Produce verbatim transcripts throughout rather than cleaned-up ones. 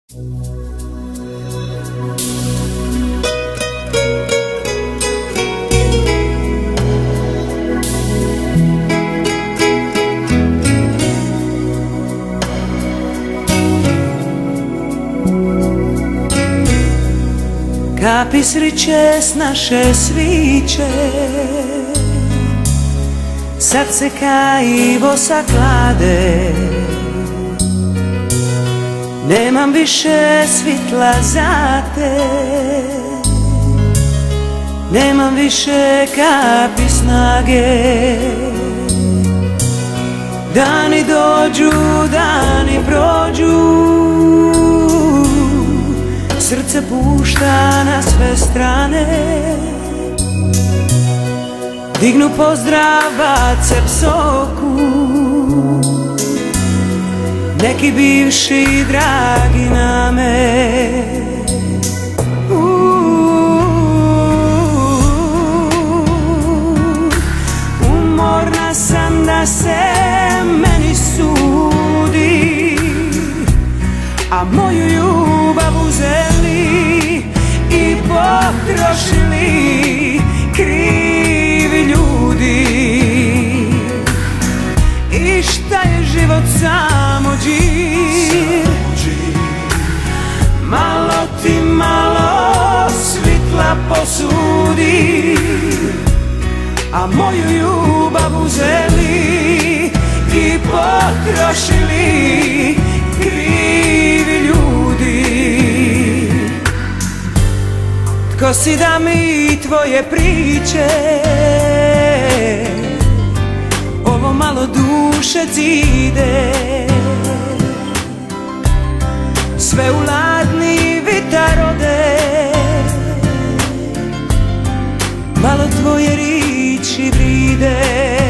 Kapi sriće s naše sviće, srce kaivo saklade. Nemam više svitla za te, nemam više kapi snage. Dani dođu, dani prođu, srce pušta na sve strane. Dignu pozdrav, bace psovku, neki bivši dragi na me. Umorna sam da se meni sudi, a moju ljubav uzeli i potrošili krivi ljudi. I šta je život samo džir, malo ti malo svitla posudi, a moju ljubav uzeli i potrošili krivi ljudi. Tko si da mi tvoje priče ovo malo duše cide? Sve u ladni vitar ode, malo tvoje riči vride.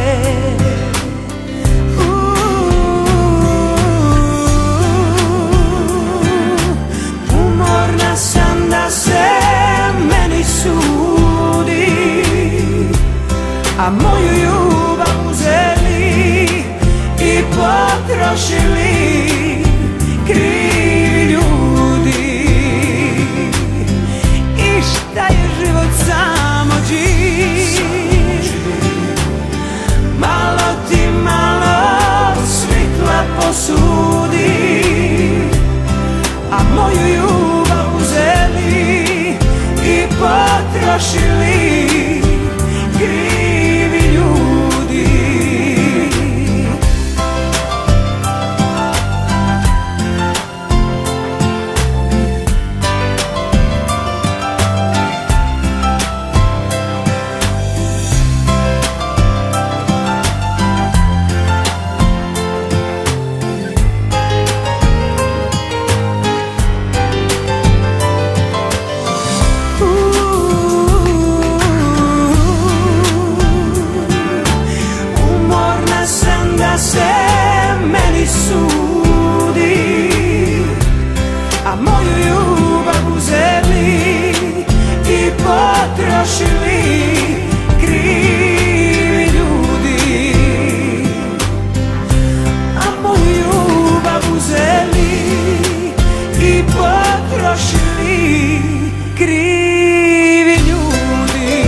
Umorna sam da se meni sudi, a moju ljubav uzeli i potrošili krivi ljudi. I šta je život samo džir, malo ti malo svitla posudi, a moju ljubav uzeli i potrošili krivi ljudi. A moju ljubav uzeli i potrošili krivi ljudi. A moju ljubav uzeli i potrošili krivi ljudi.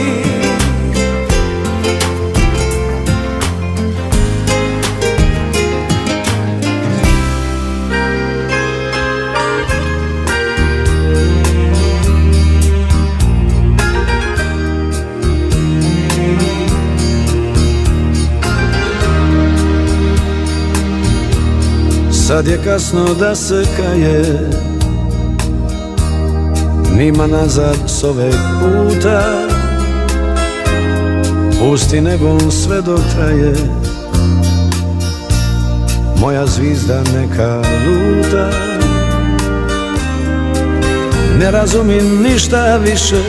Sad je kasno da se kaje, nima nazad s oveg puta. Pusti nebom sve dok traje, moja zvizda neka luta. Ne razumim ništa više,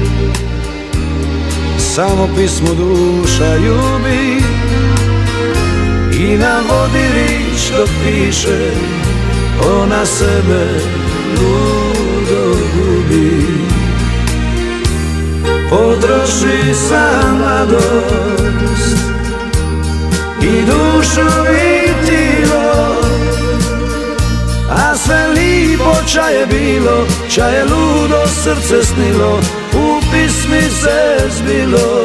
samo pismo duša ljubi i na vodi rič dok piše, ona sebe ludo gubi. Potroši sam mladost i dušu i tijelo, a sve lipo lipo čaje bilo, čaje ludo srce snilo, u pismi se zbilo.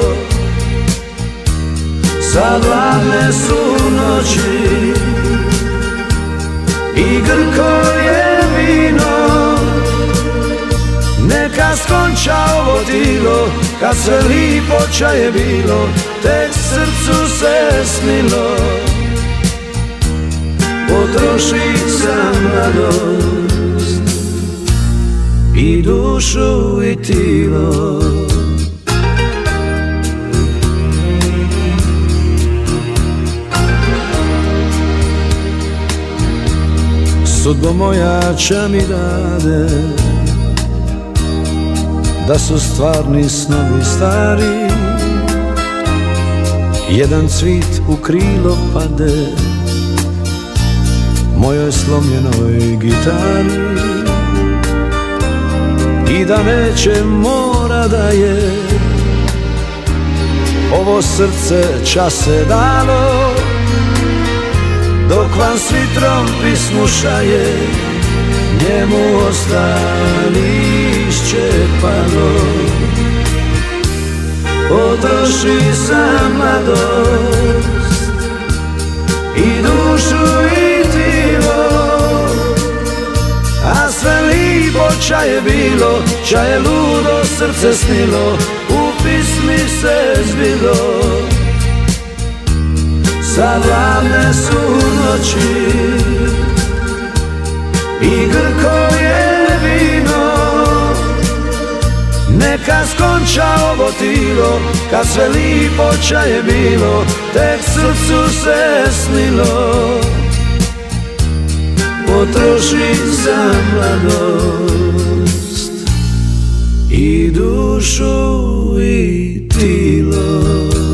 Sad hladne su noći i grko je vino, neka skonča ovo tilo, kad sve lipo čaje bilo, tek srcu se snilo. Potroši sam radost i dušu i tilo. Sudbo moja ča mi dade da su stvarni snovi stari, jedan cvit u krilo pade mojoj slomljenoj gitari, i da neće mora da je ovo srce čase dalo, dok vam s vitrom pismu šaje, njemu ostali iščepano. Potroši sam mladost i dušu i tilo, a sve lipo čaje bilo, čaje ludo srce snilo, u pismi se zbilo. Sad hladne su noći i grko je vino, neka skonča ovo tilo, kad sve lipo čaje bilo, tek srcu se snilo. Potroši sam mladost i dušu i tilo.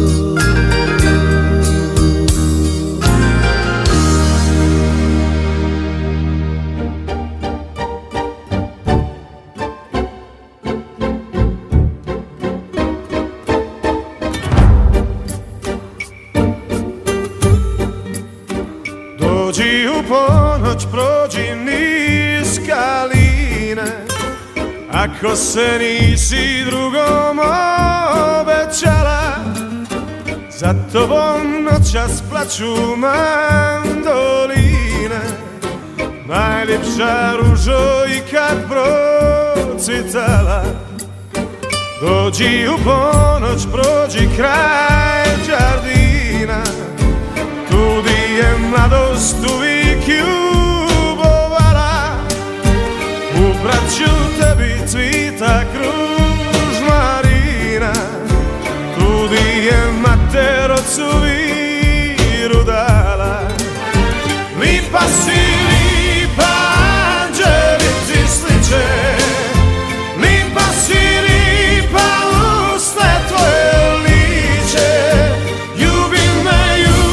Dođi u ponoć, prođi niz kaline, ako se nisi drugom obećala, za tobom noćas plaću mandoline, najljepša ružo i kad procvitala. Dođi u ponoć, prođi kraj Đardina, tu di je mladost uvijek ljubovala, ubrat ću tebi cvita kružmarina, tu di je mater ocu viru dala. Lipa si, lipa, anđeli ti sliče, lipa si, lipa, usne tvoje liče, ljubi me,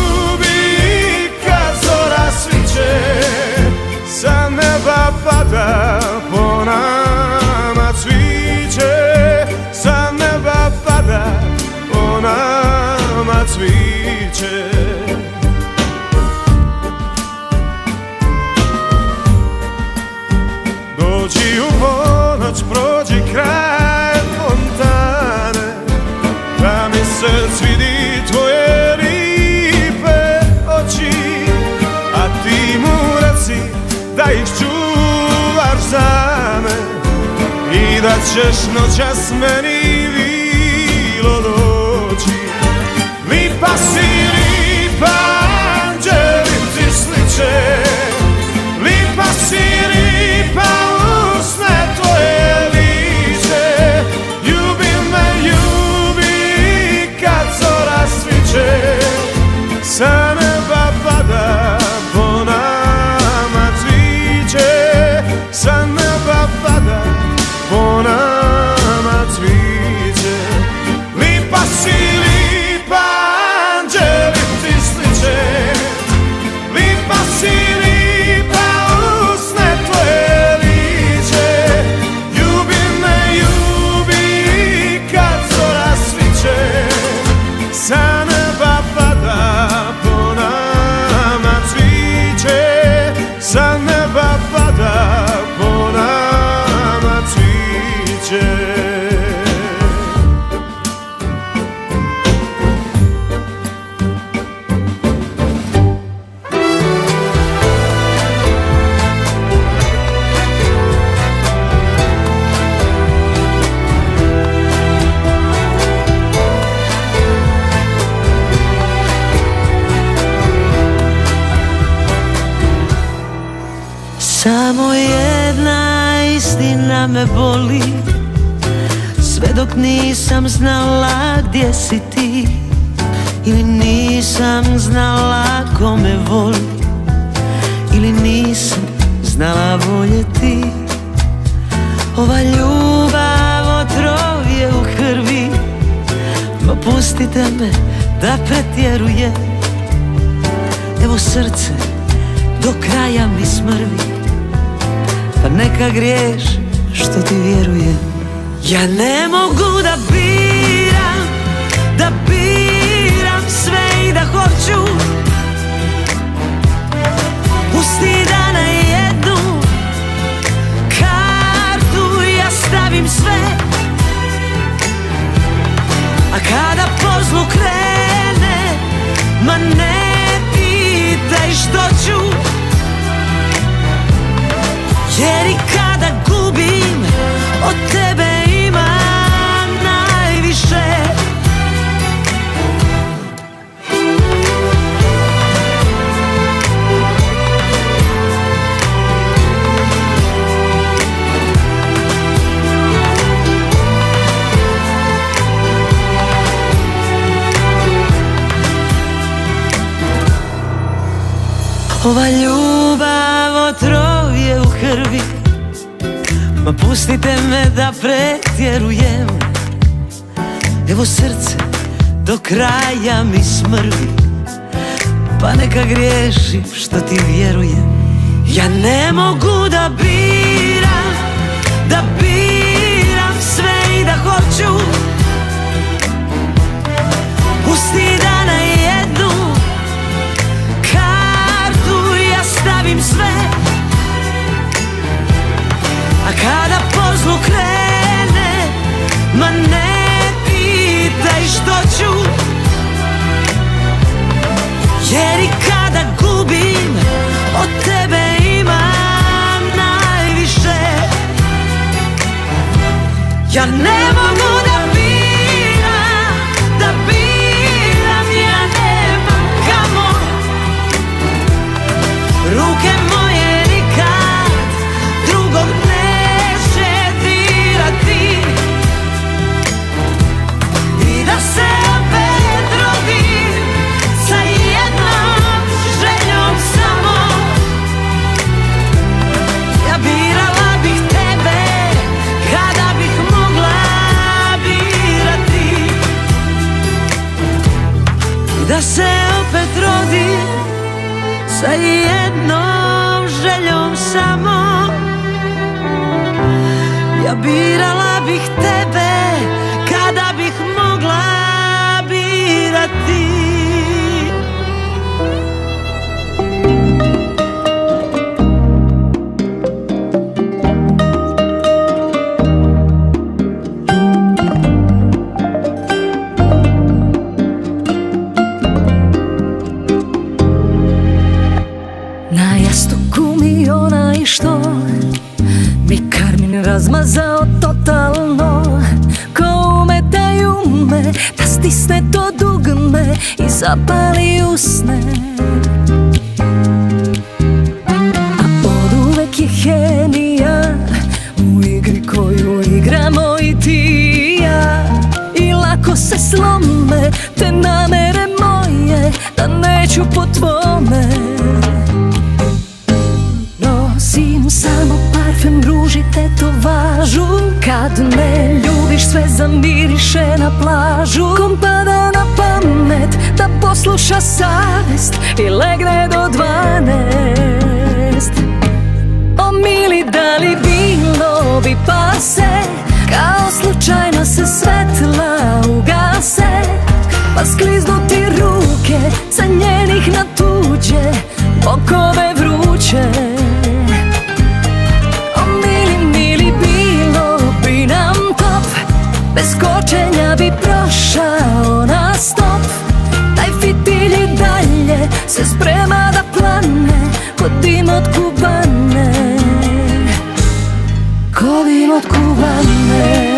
sa neba pada po nama cviće, sa neba pada po nama cviće. Dođi u ponoć, prođi kraj fontane, da mi se svidi tvoje lipe oči, a ti mu reci da ih čuvaš za me i da ćeš noćas meni vilo doći. Lipa si, lipa, anđeli ti sliče, lipa si, lipa, usne tvoje liče, ljubi me, ljubi kad zora sviće, sa neba pada po nama cviće, sa neba pada po nama cviće. istina me boli, sve dok nisam znala gdje si ti, ili nisam znala ko me voli, ili nisam znala voljeti. Ova ljubav otrov je u krvi, ma pustite me da pretjerujem. Evo srce do kraja mi smrvi, pa neka griješ što ti vjerujem. Ja ne mogu da biram, da biram sve i da hoću. Pusti da na jednu kartu ja stavim sve, a kada po zlu krene, ma ne pitaj što ću. Jer i kada gubim, od tebe imam najviše. Ova ljubav otrov je u krvi, ma pustite me da pretjerujem. Evo srce do kraja mi smrvi, pa neka griješim što ti vjerujem. Ja ne mogu da biram, da biram sve i da hoću. Pusti da na jednu stavim sve, a kada po zlu krene, ma ne pitaj što ću. Jer i kada gubim, od tebe imam najviše. Ja ne mogu da biram, da biram, ja nemam kamo. Ruke moje nikad drugog neće dirati, i da se opet rodim sa jednom željom samo. Ja birala bih tebe kada bih mogla birati, i da se opet rodim sa jednom željom samo. Ja birala bih tebe kada bih mogla birati. Što mi karmin razmazao totalno, ko umetaju me da stisne to dugme i zapali usne. A od uvek je hemija u igri koju igramo i ti i ja, i lako se slome te namere moje da neću po tvome. Nosim samo parfem, ruži, tetovažu. Kad me ljubiš sve zamiriše na plažu. Kom pada na pamet da posluša savest i legne do dvanaest. O mili, da li bilo bi pase, kao slučajno se svetla ugase, pa skliznu ti ruke sa njenih na tuđe, okove vruće. Bez kočenja bi prošao na stop. Taj fitilj i dalje se sprema da plane, ko dim od kubane, ko dim od kubane.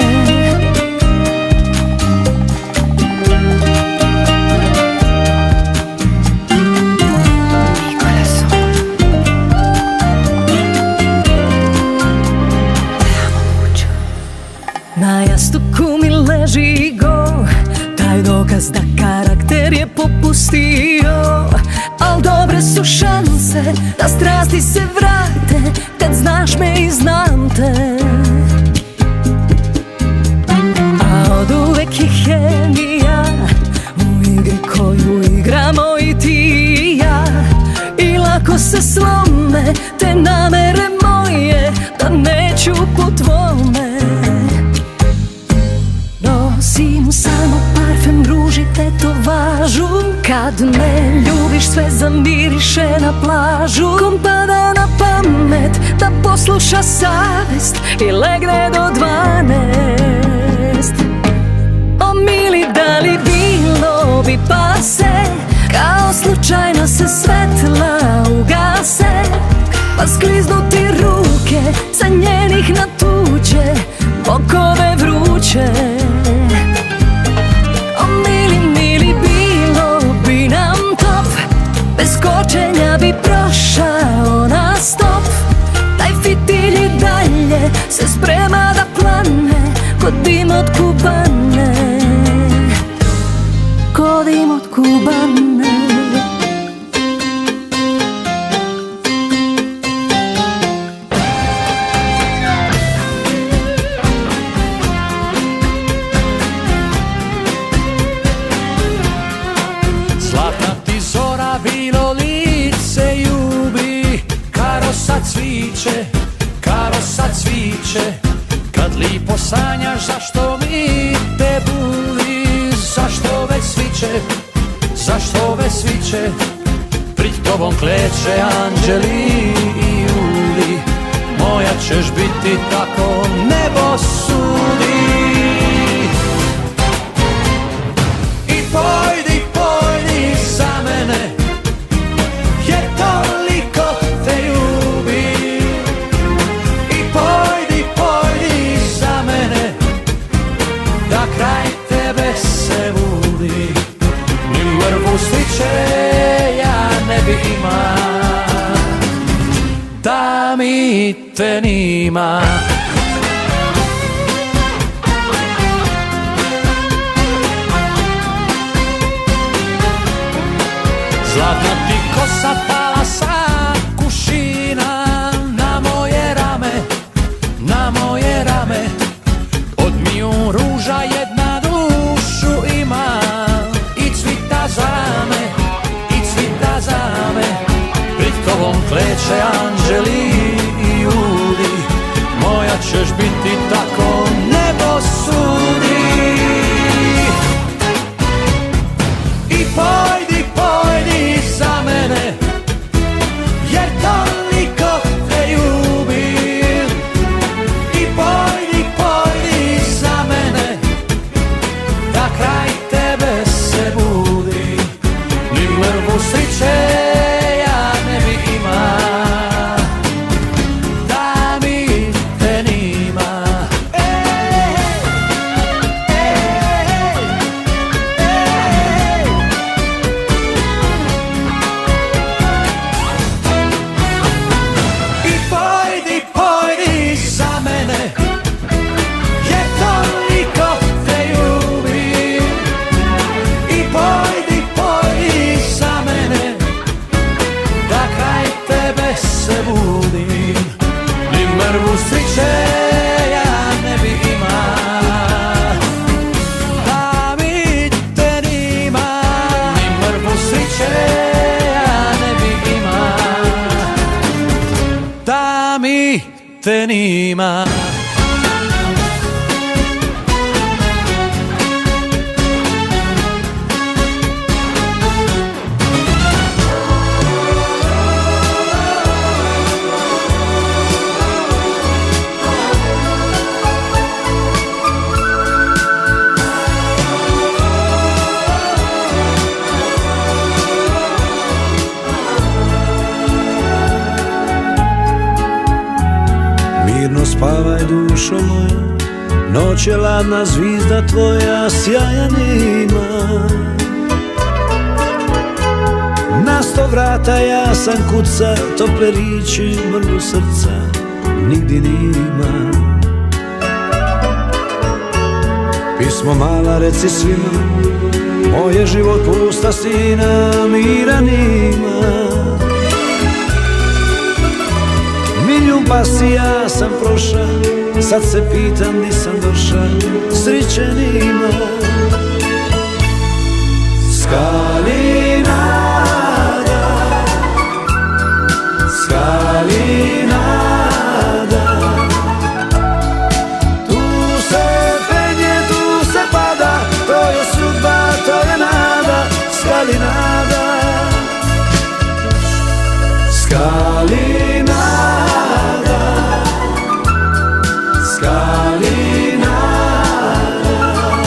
Na jastuku mi leži go, taj dokaz da karakter je popustio. Al dobre su šanse da strasti se vrate kad znaš me i znam te. A od uvek je hemija u igri koju igramo i ti i ja. I lako se slome te namere moje, da neću po tvome. Nosim samo parfem, ruži, tetovažu. Kad me ljubiš sve zamiriše na plažu. Kom pada na pamet da posluša savest i legne do dvanaest. O mili, da li bilo bi pase, kao slučajno se svetla ugase, pa skliznu ti ruke sa njenih na tuđe, bokove vruće. O mili, mili, bilo bi nam top, bez kočenja bi prošao na stop. Taj fitilj i dalje se sprema da plane, kod dim od Kubane, kod dim od Kubane. Zlatna ti zora, bilo lice ljubi, karo sad cviće, karo sad cviće. Kad lipo sanjaš, zašto mi te budi, zašto već sviće, zašto već sviće. Prid tobom kleče anđeli i juli, moja ćeš biti tako nebo sudi. I pojdi, pojdi za mene, jer toliko te ljubim. I pojdi, pojdi za mene, da kraj tebe se budi. Ni mrvu sliče ja ne bi ima, da mi te nima. Zlatna ti kosa pala sa kušina na moje rame, na moje rame. Od milijun ruža jedna dušu ima, i cvita za me, i cvita za me. Pred tobom kleče anđeli i judi, moja ćeš biti tako nebo sudi. I pojdi, pojdi za mene, jer toliko te ljubim. I pojdi, pojdi za mene, da kraj tebe se budi. Ni mrvu sriće ja ne bi ima, da mi te nima. Ej, ej, ej. I pojdi, pojdi za mene, jer toliko te ljubim. I pojdi, pojdi za mene, da kraj tebe se budim. Ni mrvu sriće ja ne bi ima, da mi te nima. Ni mrvu sriće ja ne bi ima, da mi te nima. Mirno spavaj dušo moja, noć je ladna, zvizda tvoja sjajan ima. Na sto vrata ja sam kuca, tople riči, mrvu srca nigdje nima. Pjesmo mala reci svima, moj je život pusta stina, mira nima. Milijun pasija sam proša, sad se pitam di sam doša, sriće nima. Skalinada, Skalinada, tu se penje, tu se pada, to je sudba, to je nada. Skalinada, Skalinada, Skalinada,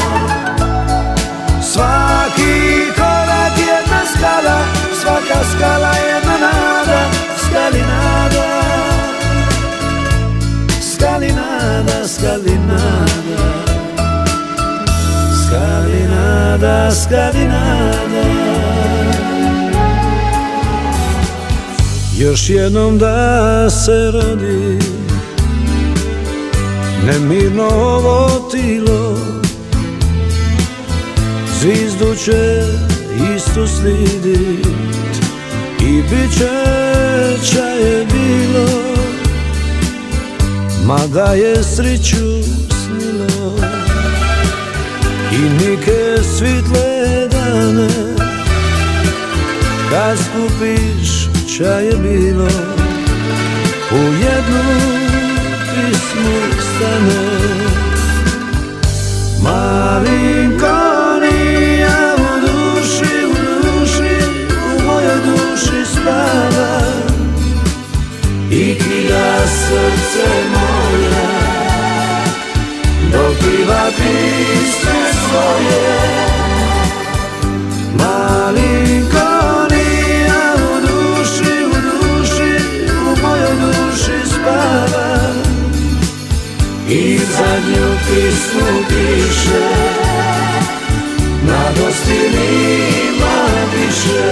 svaki korak jedna skala, svaka skala jedna nada. Skalinada, Skalinada, Skalinada, Skalinada, Skalinada. Još jednom da se rodi nemirno ovo tilo, zvizdu će isto slidit i bit će čaje bilo, mada je sriću snilo i nike svitle dane. Kad skupiš čaje bilo, u jednu pismu stane. Malinko nija u duši, u duši, u mojoj duši spava i knjiga srce moja dobiva pisme svoje. Malinko nija u duši, u duši, u mojoj duši spava i zadnju pismu piše, mladosti nima više.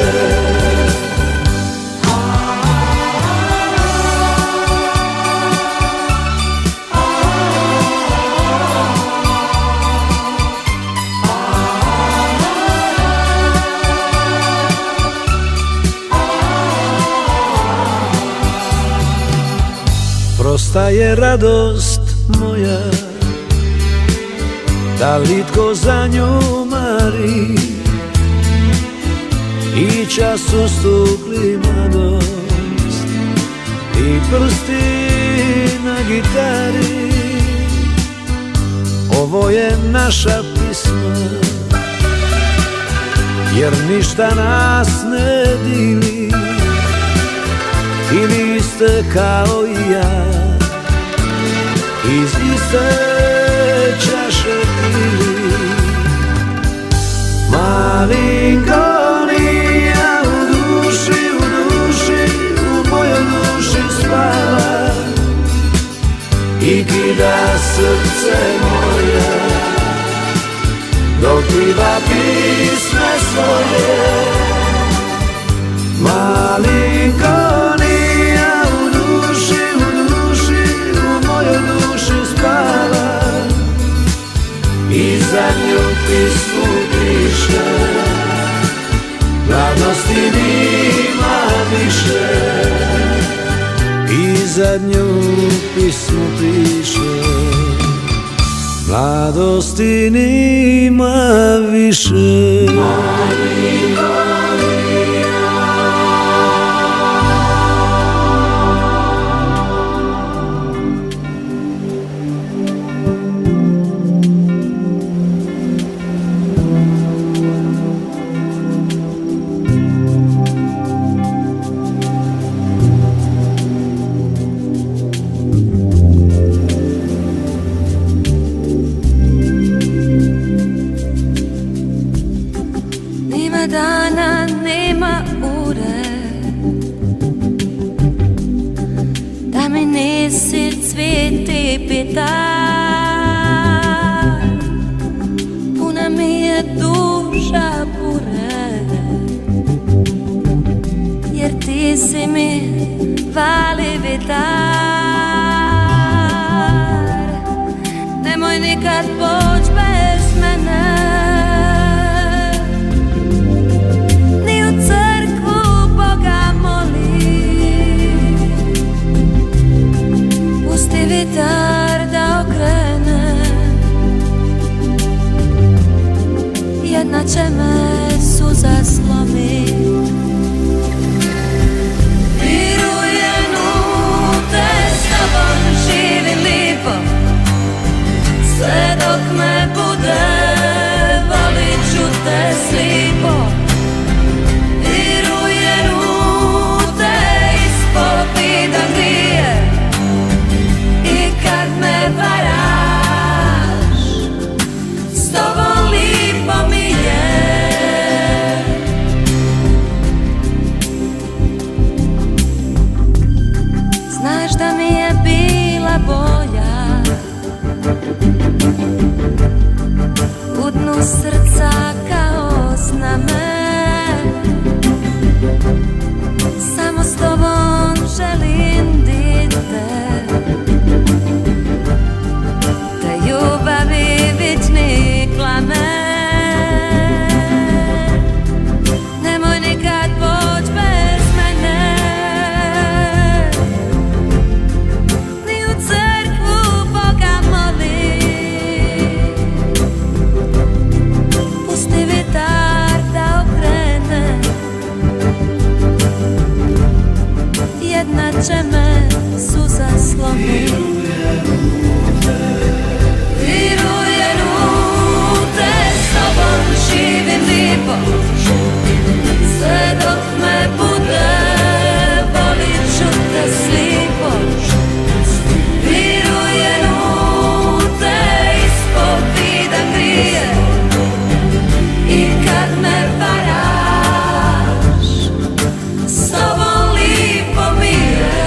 Prosta je radost moja, da li tko za nju mari, i čas ustukli mladost i prsti na gitari. Ovo je naša pisma, jer ništa nas ne dili, i vi ste kao i ja, iz iste čaše pili. Malinko nija u duši, u duši, u mojoj duši spava i kida srce moje, dok pliva pisme svoje. Malinko nija u duši, u duši, u mojoj duši spava i zadnju pismu piše, mladosti nima više. I zadnju pismu piše, mladosti nima više. Dana nema ure, da mi nisi cvijeti petar. Puna mi je duša bure, jer ti si mi vali vitar. Nemoj nikad poć bez mene, jedna će me suza slomit. Virujem u te, s tobom živim lipo, sve dok me bude, volit ću te slipo. Virujem u te, ispod vida grije, i kad me varaš, s tobom lipo mi je. Znaš da mi je bila bolja u dnu srca kao znamen. Samo s tobom želim dite, te ljubavi vični plamen. Nemoj nikad poć bez mene, ni u crkvu Boga molim. Pusti vitar da okrene, jedna će me suza slomit. Virujem u te, s tobom živim lipo, sve dok me bude, volit ću te slipo. Virujem u te, ispod vida grije, i kad me varaš, s tobom lipo mi je.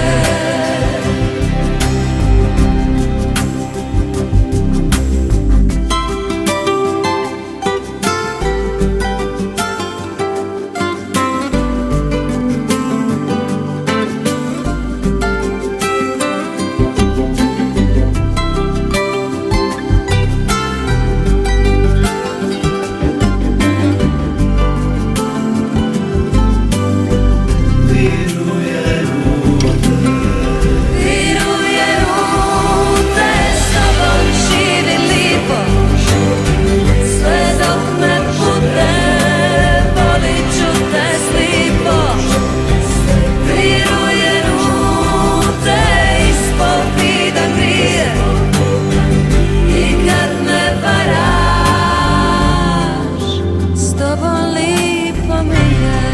Virujem u te, s tobom živim lipo, sve dok me bude, volit ću te slipo. Virujem u te, ispod vida grije, i kad me varaš, s tobom lipo mi je.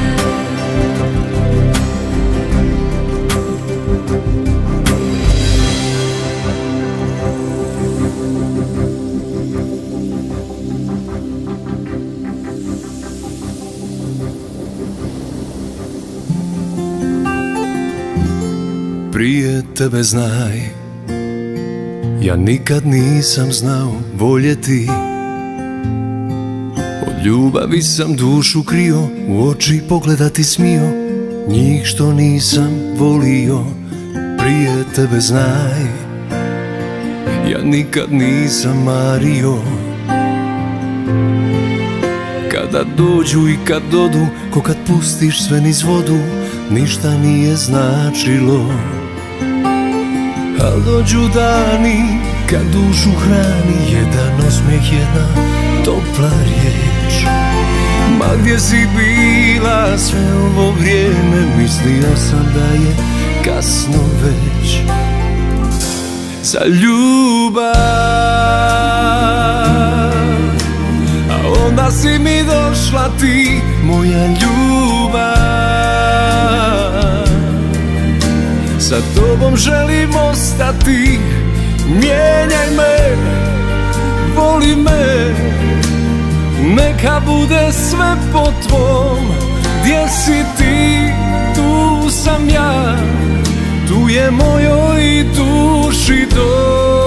Prije tebe znaj, ja nikad nisam znao voljeti. Od ljubavi sam dušu krio, u oči pogledati smio, njih što nisam volio. Prije tebe znaj, ja nikad nisam mario. Kada dođu i kad dodu, ko kad pustiš sve niz vodu, ništa nije značilo. Al dođu dani kad dušu hrani jedan osmijeh, jedna topla riječ. Ma gdje si bila sve ovo vrijeme, mislio sam da je kasno već za ljubav. A onda si mi došla ti, moja ljubav. Sa tobom želim ostati, mijenjaj me, voli me, neka bude sve po tvom. Gdje si ti, tu sam ja, tu je mojoj duši dom.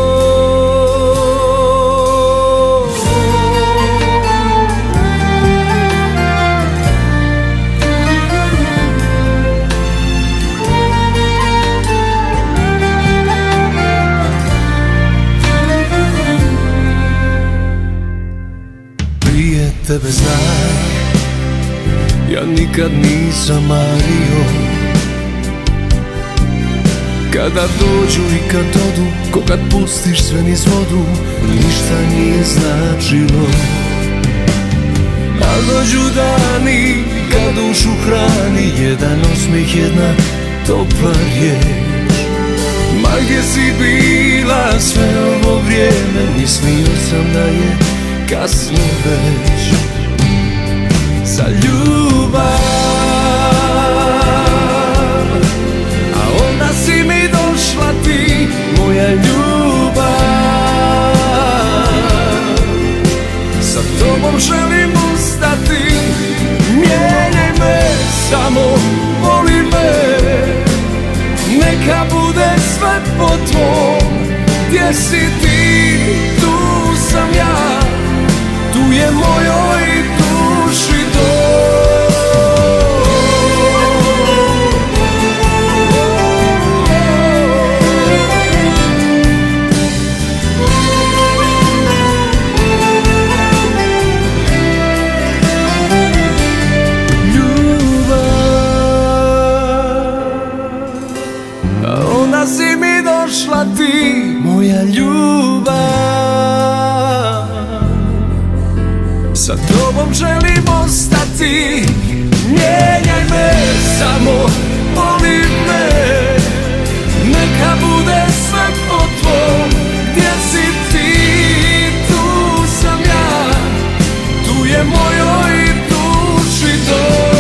Tebe znaj, ja nikad nisam mario. Kada dođu i kad odu, ko kad pustiš sve niz vodu, ništa nije značilo. Al dođu dani kad dušu hrani jedan osmijeh, jedna topla riječ. Ma gdje si bila sve ovo vrijeme, mislio sam da je kasno već za ljubav. A onda si mi došla ti, moja ljubav. Sa tobom želim ostati, mijenjaj me, samo voli me. Neka bude sve po tvom, gdje si ti, tu sam ja. Tu je mojoj duši dom. Si mi došla ti, moja ljubav. Sa tobom želim ostati, mijenjaj me, samo voli me. Neka bude sve po tvom, gdje si ti, tu sam ja. Tu je mojoj duši dom.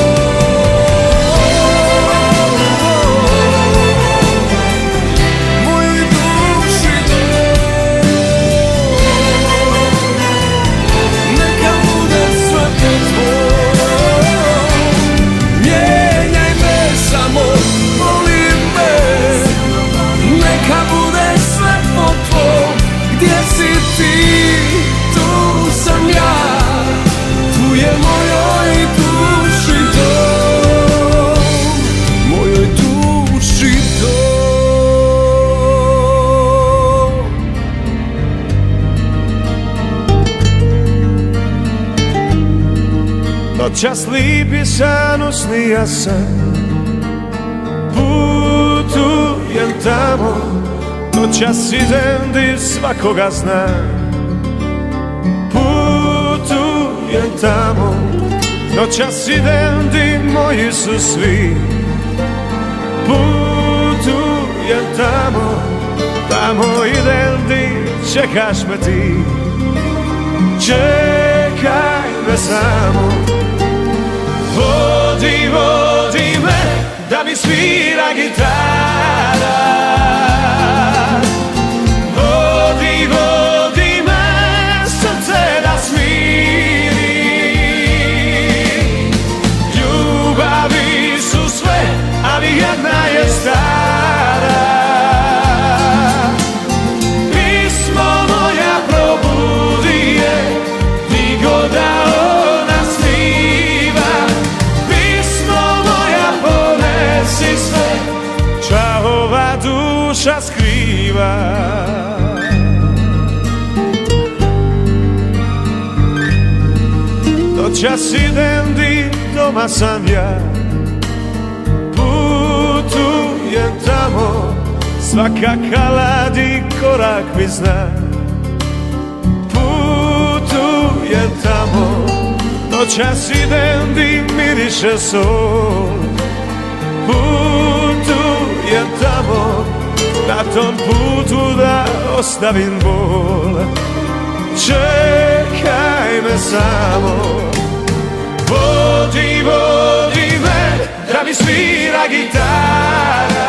Noćas lipi san usnija sam, putujem tamo. Noćas idem di svakoga zna, putujem tamo. Noćas idem di moji su svi, putujem tamo. Tamo idem di čekaš me ti, čekaj me samo. Vodi, vodi me, da mi svira gitara. Vodi, vodi me, srce da smiri. Ljubavi su sve, ali jedna je stara. Pismo moja probudi je, di god da ona sniva. Si sve, ča ova duša skriva. Noćas idem di doma sam ja, putujem tamo. Svaka kalad i korak mi zna, putujem tamo. Noćas idem di miriše sol, putujem tamo. Na tom putu da ostavim bol, čekaj me samo. Vodi, vodi me, da mi svira gitara.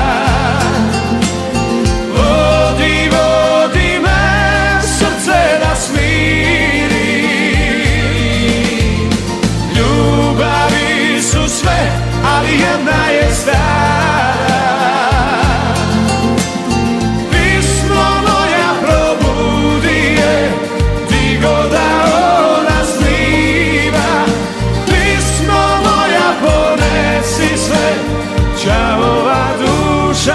Vodi, vodi me, srce da smiri. Ljubavi su sve, ali jedna je stara. Pismo moja probudi je, di god da ona sniva. Pismo moja ponesi sve, ča ova duša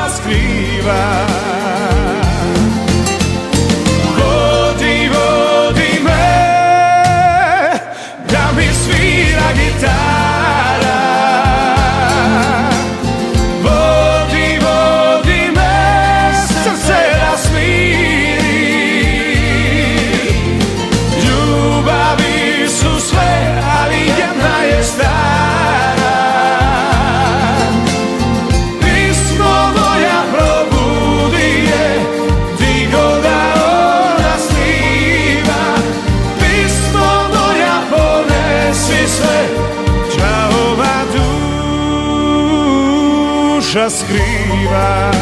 duša skriva.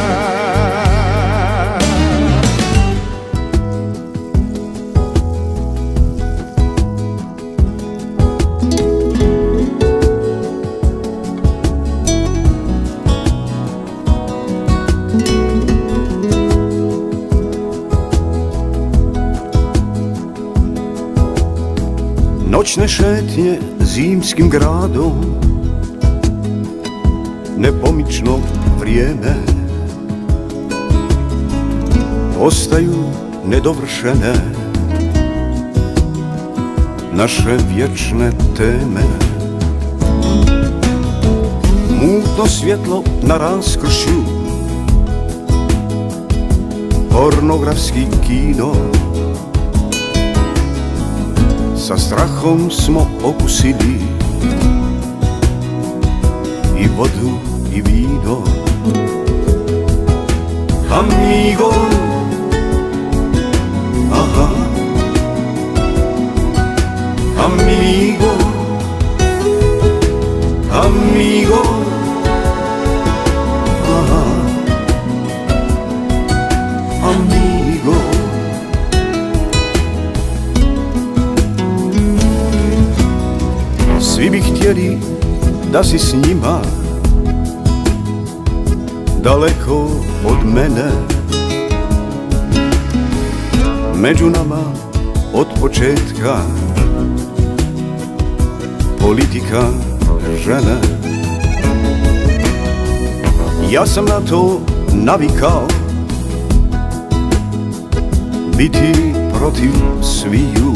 Noćne šetnje zimskim gradom, nepomično vrijeme, ostaju nedovršene naše vječne teme. Mutno svjetlo na raskršju, pornografski kino, sa strahom smo okusili i vodu i vino. Amigo, aha, amigo, amigo, aha, amigo. Svi bi htjeli da si s njima, daleko od mene. Među nama od početka politika žene. Ja sam na to navikao, biti protiv sviju.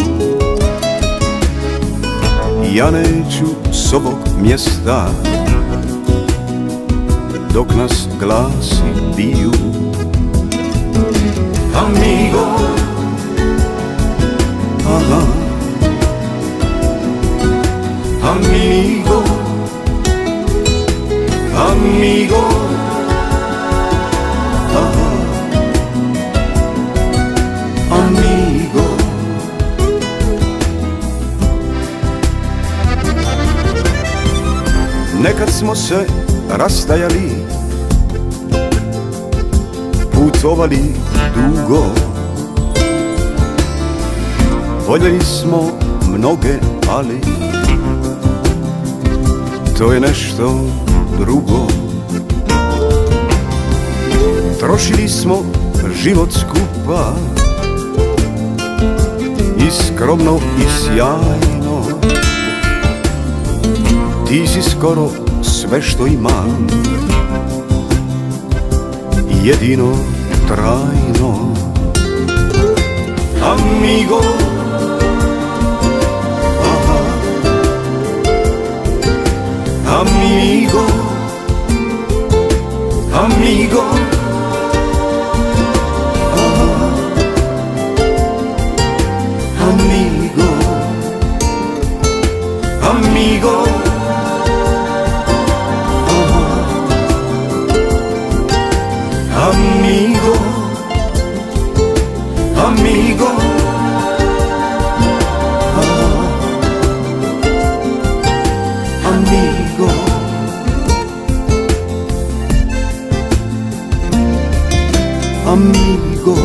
Ja neću s ovog mjesta dok nas glasi biju. Amigo, aha, amigo, amigo, aha, amigo. Nekad smo se rastajali, putovali dugo, voljeli smo mnoge, ali to je nešto drugo. Trošili smo život skupa, i skromno i sjajno. Ti si skoro sve što imam, jedino trajno. Amigo, aha, amigo, amigo, aha, amigo, amigo. Amigo, amigo, ah, amigo, amigo,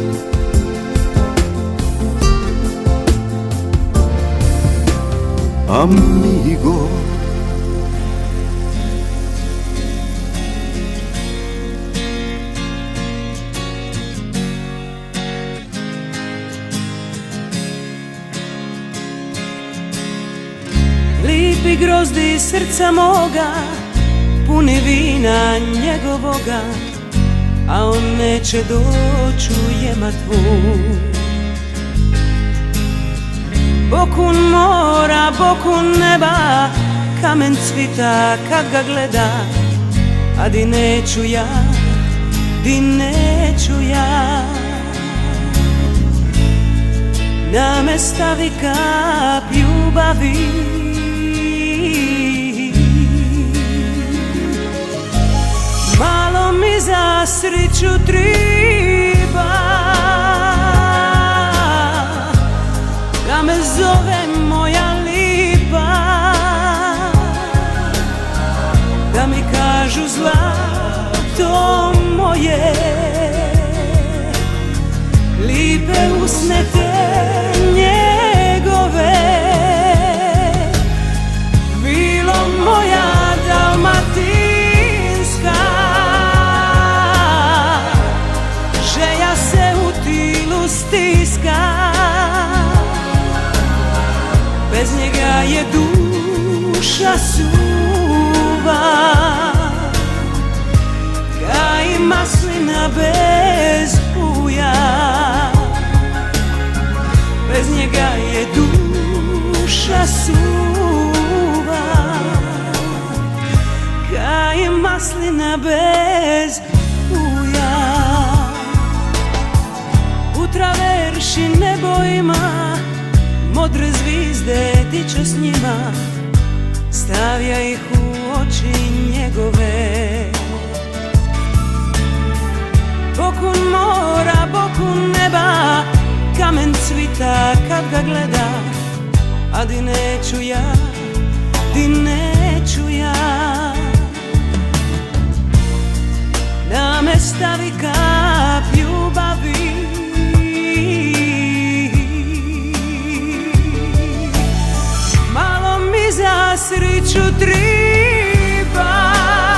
amigo. Lipi grozdi srca moga, puni vina njegovoga, a on neće doći u jema tvoj. Bokun mora, bokun neba, kamen cvita kad ga gleda, a di neću ja, di neću ja. Na me stavi kap ljubavi, malo mi za sreću triba, da me zove moja lipa, da mi kažu zla zlato moje, lipe usne te njegove, vilo moja dalmatinska, želja se u tilu stiska, bez njega je duša suva, ka i maslina bez ulja, bez njega je duša suva, ka i maslina bez ulja. U traverši nebo ima modre zvizde, tiče s njima, stavlja ih u oči njegove. Boku mora, boku neba, kamen cvita kad ga gleda, a di neću ja, di neću ja, da me stavi kap ljubavi. Malo mi za sreću triba,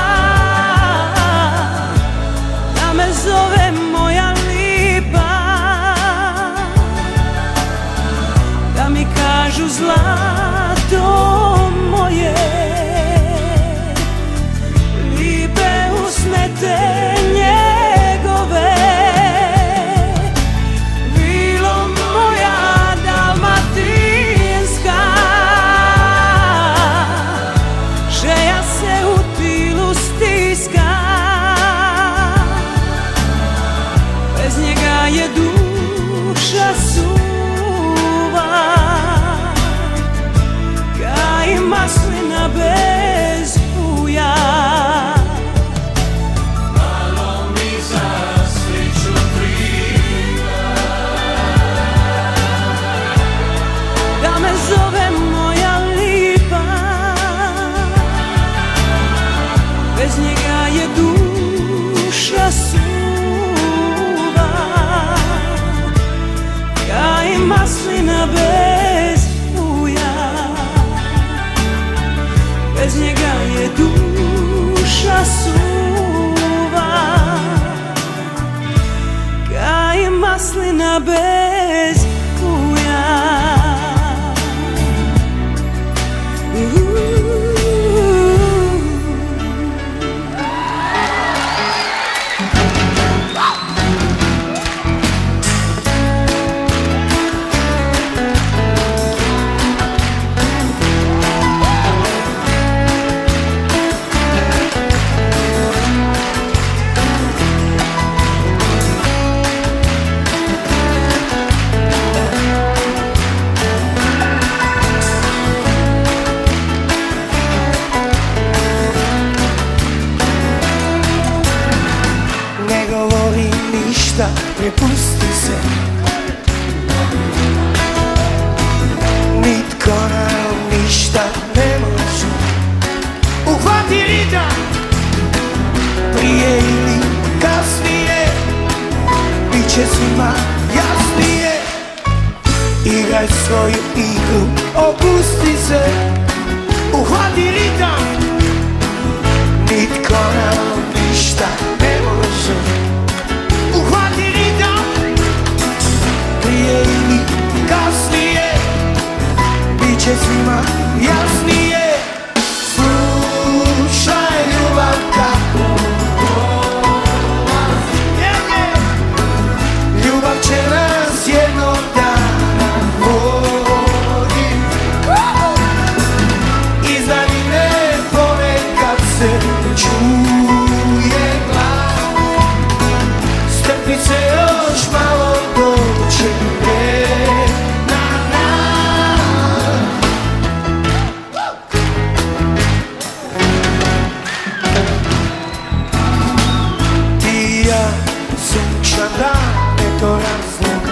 da me zove moja lipa, da mi kažu zlato moje, lipe usne te njegove, vilo moja dalmatinska, želja se u tilu stiska, bez njega je duša suva, ka i maslina bez ulja. Malo mi za sreću triba, Da me zove moja lipa, bez njega je duša suva, ka i maslina bez ulja, bez njega je duša suva, ka i maslina bez ulja. Ne govori ništa, prepusti se, nitko nam ništa ne može. Uhvati ritam, prije ili kasnije, bit će svima jasnije. Igraj svoju igru, opusti se, uhvati ritam, nitko nam ništa ne može. Uhvati ritam, prije ili kasnije, bit će svima jasnije. Slušaj ljubav kako ljubav će nas jednog dana voditi. Iz daljine ponekad se čuje glas, strpi se još malo, doće vremena. Ti i ja, sunčan dan, eto razloga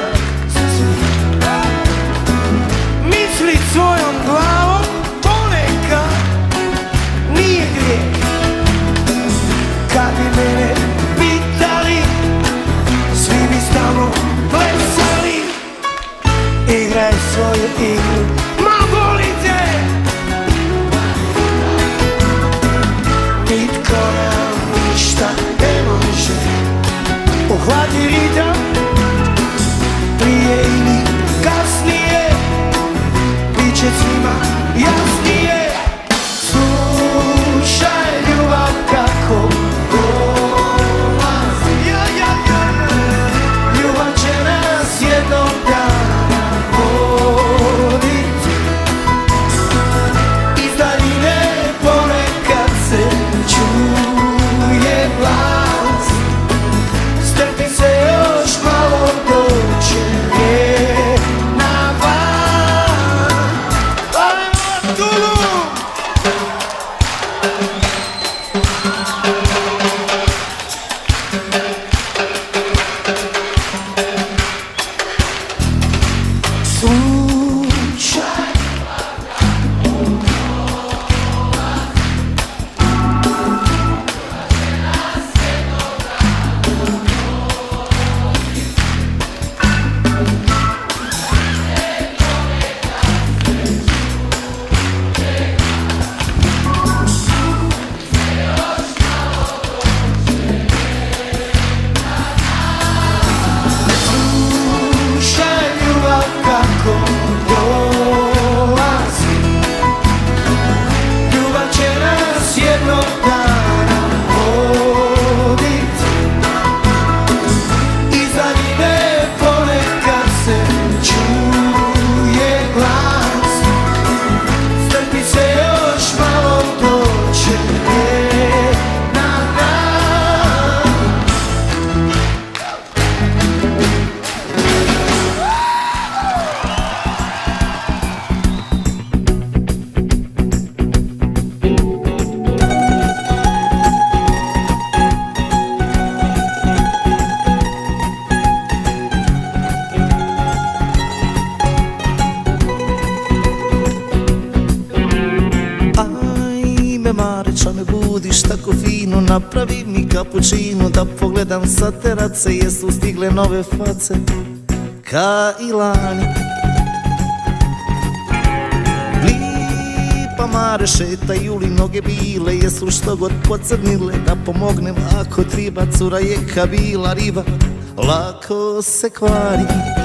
napravi mi kapućinu da pogledam sa terace, jesu stigle nove face ka i lani. Lipa mare šetaju li noge bile, jesu što god pocrnile, da pomognem ako triba, cura je kabila riba, lako se kvari.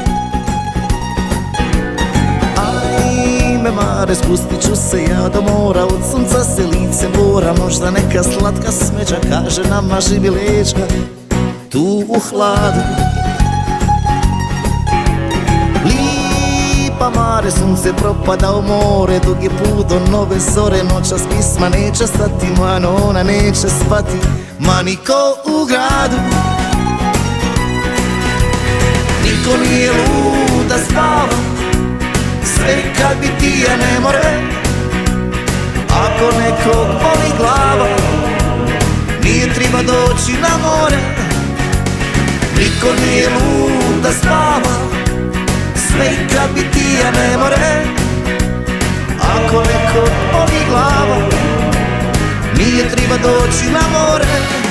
Ajme mare, spustit ću se ja do mora, od sunca se lice bora, možda neka slatka smeđa kaže nama živi leđa tu u hladu. Lipa mare, sunce propada u more, dug je put do nove zore, noćas pisma neće stati, mano ona neće spati, ma niko u gradu. Niko nije lud da spava, sve kad bi ti ja ne more. Ako nekog boli glava, nije treba doći na more. Niko nije lud da spava, sve kad bi ti ja ne more. Ako nekog boli glava, nije treba doći na more.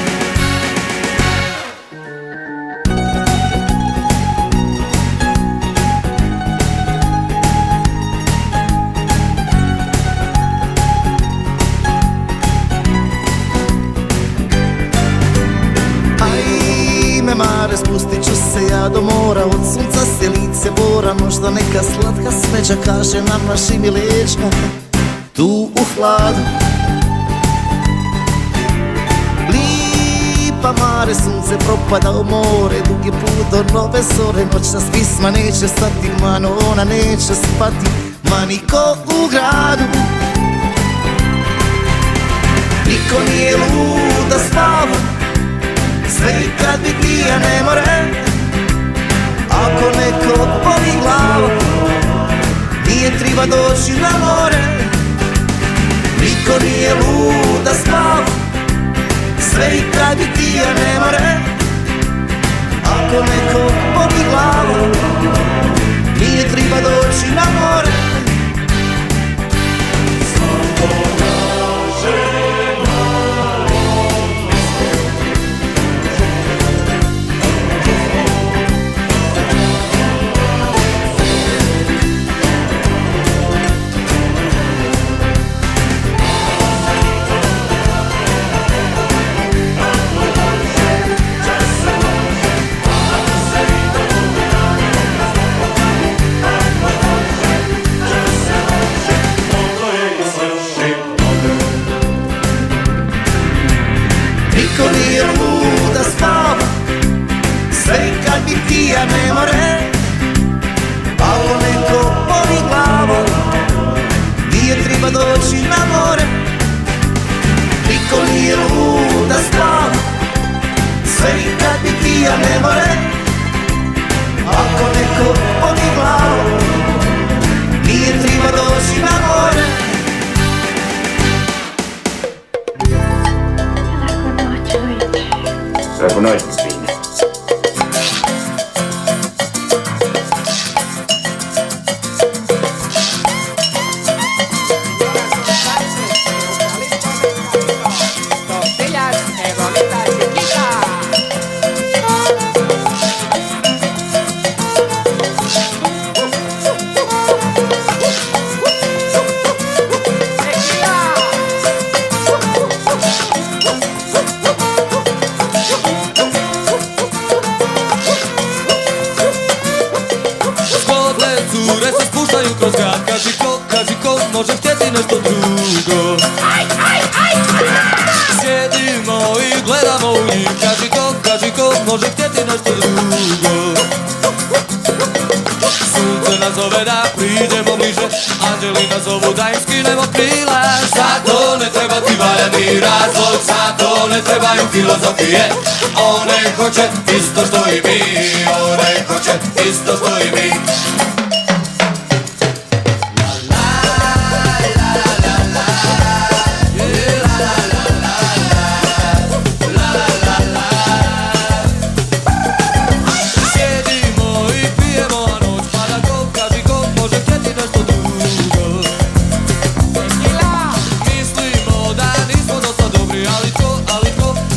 Mare, spustit ću se ja do mora, od sunca se lice bora, možda neka slatka smeđa kaže nama živi leđa tu u hladu. Lipa mare, sunce propada u more, dug je put do nove zore, noćas pisma neće stati, mano ona neće spati, ma niko u gradu. Niko nije lud da spava, sve kad bi ti ja ne more. Ako neko boli glava, nije treba doći na more. Niko nije lud da spava, sve kad bi ti ja ne more. Ako neko boli glava, nije treba doći na more. Ja ne more, ako neko boli glava, nije treba doći na more. Niko nije lud da spava, sve kad bi ti ja ne more. Ako neko boli glava, nije treba doći na more. Laku noć, Spine. Može htjeti nešto drugo. Sjedimo i gledamo u njih, kaži ko, kaži ko, može htjeti nešto drugo. Sunce nas zove da priđemo bliže, anđeli nas zovu da im skinemo krila. Za to ne treba ti valjani razlog, za to ne trebaju filozofije. One hoće isto što i mi, one hoće isto što i mi. Mislimo da nismo dosta dobri, ali ko, ali ko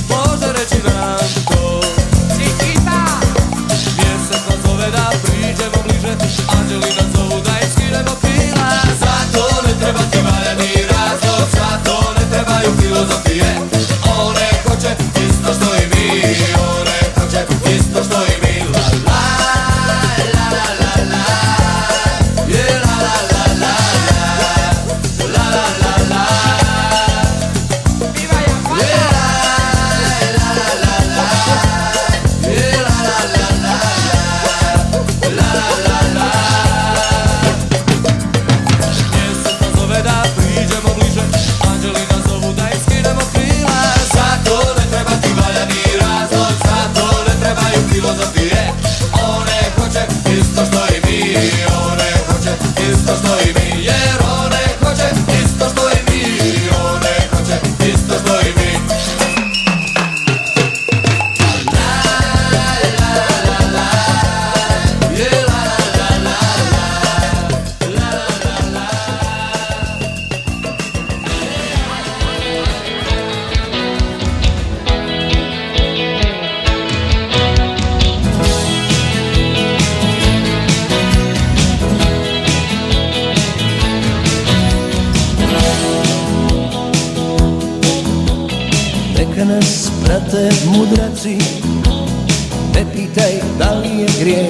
Brate mudraci, ne pitaj da li je grijeh,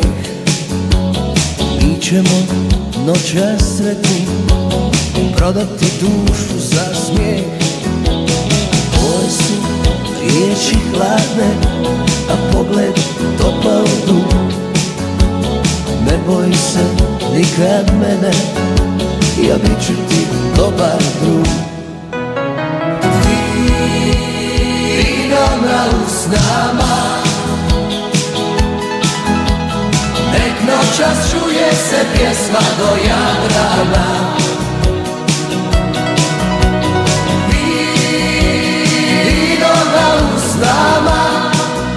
mi ćemo noćas sretni prodati dušu za smijeh. Tvoje su riječi hladne, a pogled topao dug. Ne boj se nikad mene, ja bit ću ti dobar drug. Vino na usnama, nek noćas čuje se pjesma do Jadrana. Vino na usnama,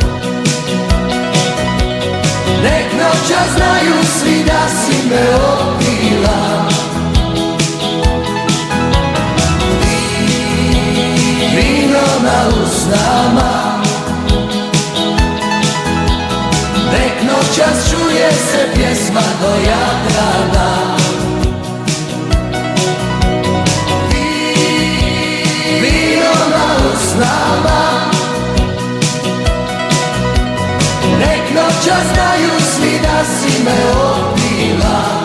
nek noćas znaju svi da si me opila. Vino na usnama, nek noćas čuje se pjesma do Jadrana. Vino na usnama, nek noćas znaju svi da si me opila.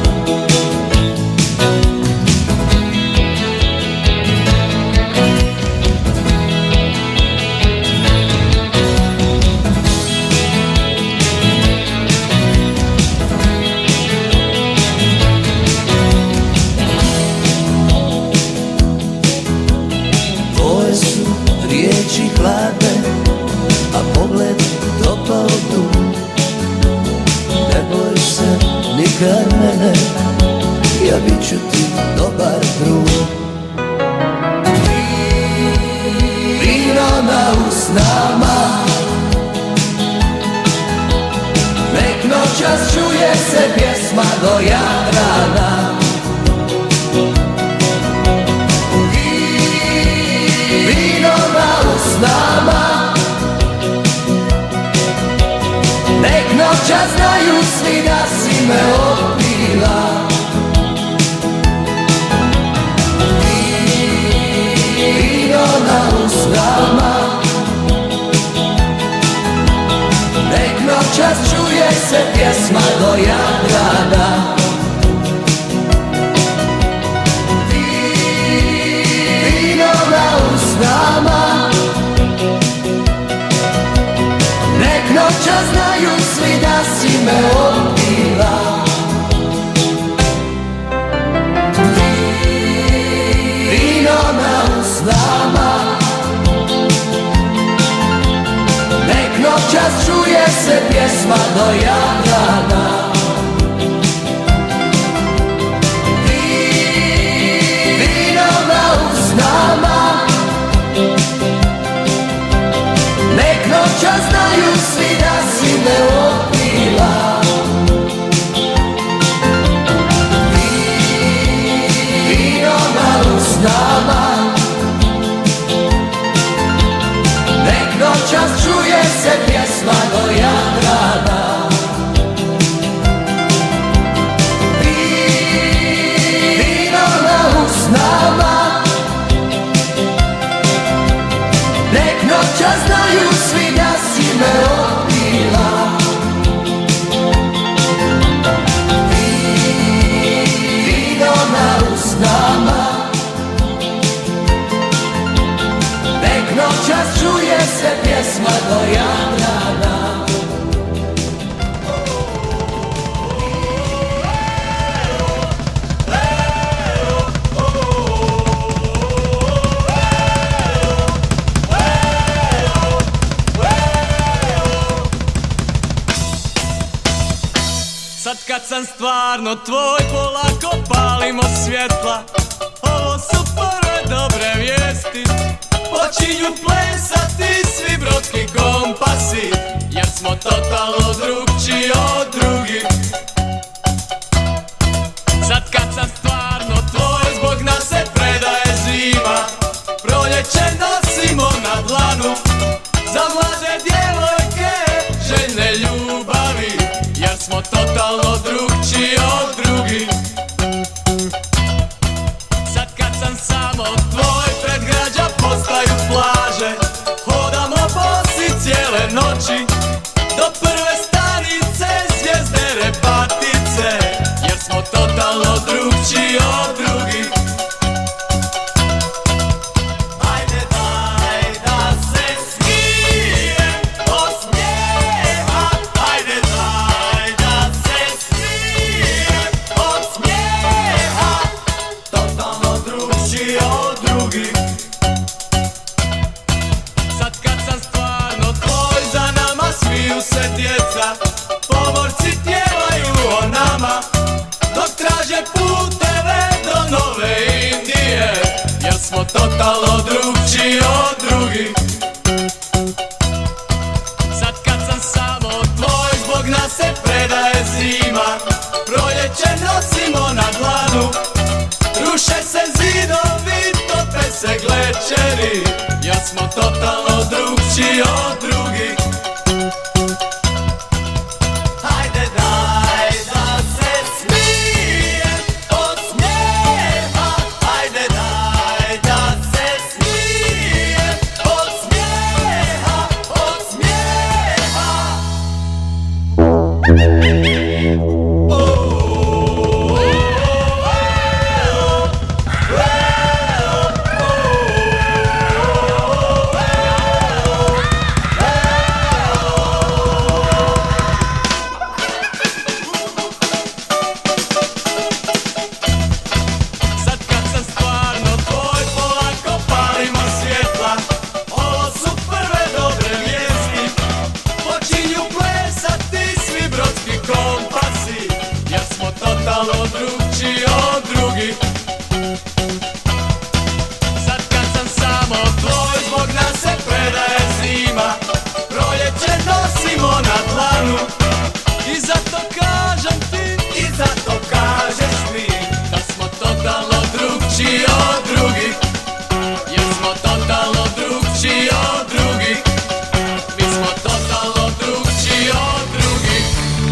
Riječi hladne, a pogled topao dug. Ne boj se nikad mene, ja bit ću ti dobar drug. Vino na usnama, nek noćas čuje se pjesma do Jadrana. Usnama, nek noćas znaju svi da si me opila. Vino na usnama, nek noćas čuje se pjesma do Jadrana. Vino na usnama, nek noćas znaju svi da si me opila. Vino na usnama, nek noćas čuje se pjesma do Jadrana. Vino na usnama, nek noćas znaju svi da si me opila. Vino na usnama, nek noćas čuje se pjesma do Jadrana. Vino na usnama, nek noćas znaju svi da si me opila. Vino na usnama, nek noćas čuje se pjesma do Jadrana. Sad kad sam stvarno tvoj, polako palimo svjetla. Ovo su prve dobre vijesti, počinju plesati svi brodski kompasi, jer smo totalno drugčiji od drugih. Sad kad sam stvarno tvoj, zbog nas se predaje zima. Proljeće nosimo na dlanu, za mlade djevojke željne ljubavi, jer smo totalno drugčiji od drugih. Sad kad sam samo tvoj, pred građa postaju plaže, hodamo po totalno drugčiji od drugih. Sad kad sam samo tvoj, zbog nas se predaje zima. Proljeće nosimo na dlanu, ruše se zidovi, tope se glečeri, jer smo totalno drugčiji od drugih. Hajde daj da se smijem od smijeha, hajde daj da se smijem od smijeha, od smijeha. Totalno drugčiji od drugih. Sad kad sam samo tvoj, zbog nas se predaje zima. Proljeće nosimo na dlanu, i zato kažem ti, i zato kažeš mi, da smo totalno drugčiji od drugih. Jer smo totalno drugčiji od drugih. Mi smo totalno drugčiji od drugih.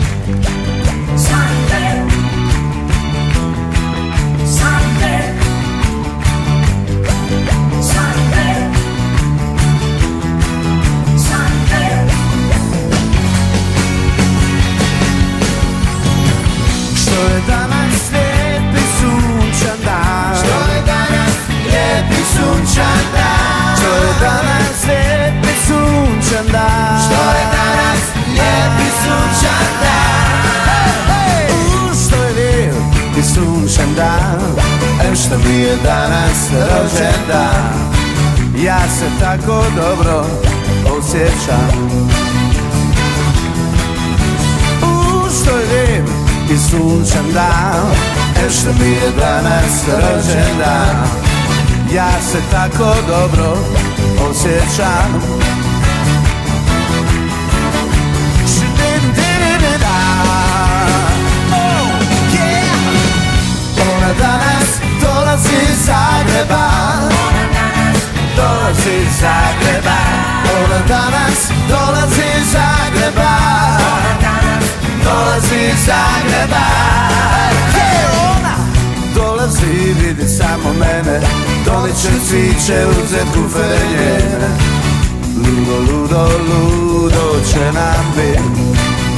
Što mi je danas rođendan, ja se tako dobro osjećam. U, što je lijep i sunčan dan, e što mi je danas rođendan, ja se tako dobro osjećam. Ona danas dolazi iz Zagreba, dolazi iz Zagreba. Ona danas dolazi iz Zagreba, dolazi iz Zagreba. Ona dolazi, vidi samo mene, donijet će cviće, uzet kufere njene. Ludo, ludo, ludo će nam biti.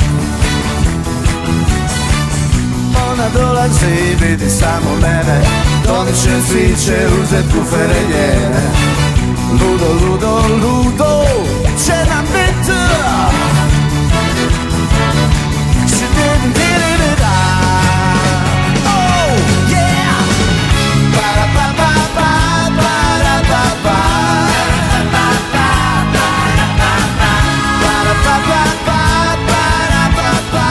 Ona dolazi, vidi samo mene, donijet će cviće, uzet kufere njene. Ludo, ludo, ludo će nam biti. Oh, yeah! Para pa pa pa, para pa pa, para pa pa pa, para pa pa.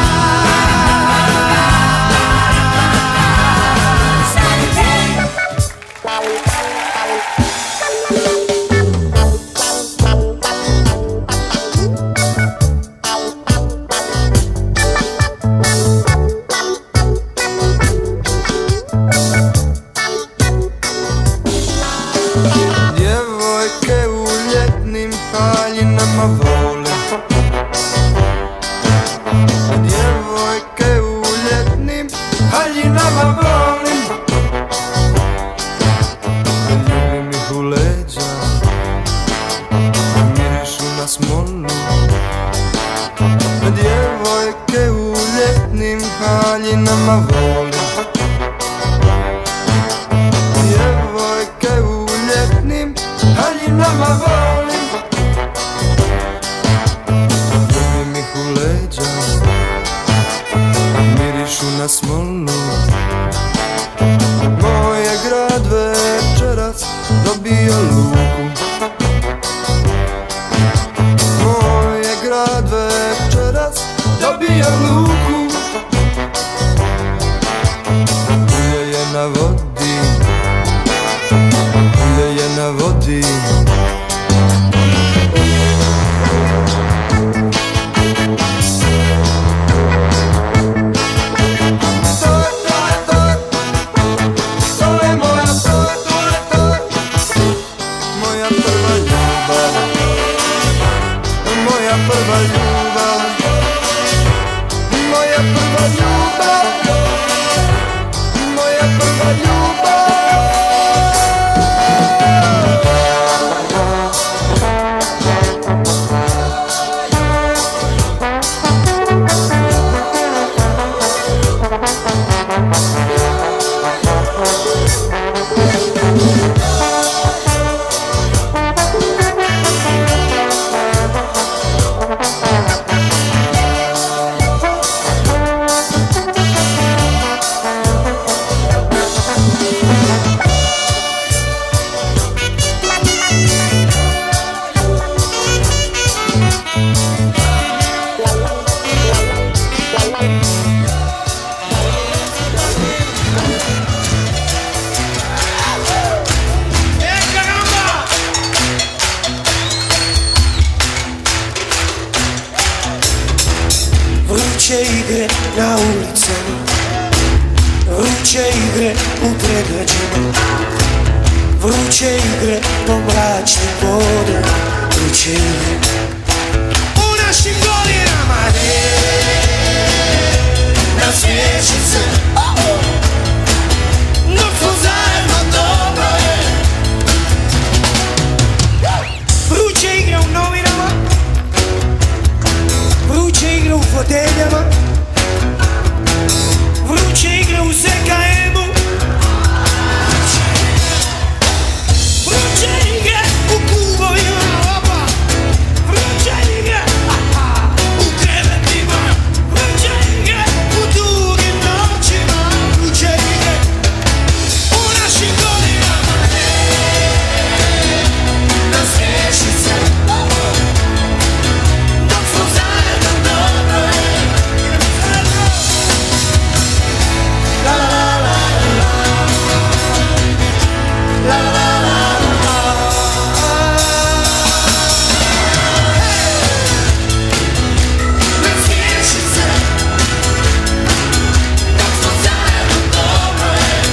Djevojke u ljetnim haljinama vole, djevojke u ljetnim haljinama volim, ljubim ih u leđa, mirišu na smolu. Djevojke u ljetnim haljinama volim, djevojke u ljetnim haljinama volim, ljubim ih u leđa, mirišu na smolu. Moj je grad večeras dobio luku, moj je grad večeras dobio luku. Ulje je na vodi, ulje je na Vruće igre u pregrađima, vruće igre po mračnim vodama, vruće igre u našim godinama. Ne, nasmiješi se, dok smo zajedno, dobro je. Vruće igre u novinama, vruće igre u foteljama, vruće igre u Z K M-u, vruće igre u klubovima, vruće igre u krevetima, vruće igre u dugim noćima, vruće igre u našim godinama. Nasmiješi se, dok smo zajedno, dobro je. La la la la la la la la la. Nasmiješi se, dok smo zajedno, dobro je.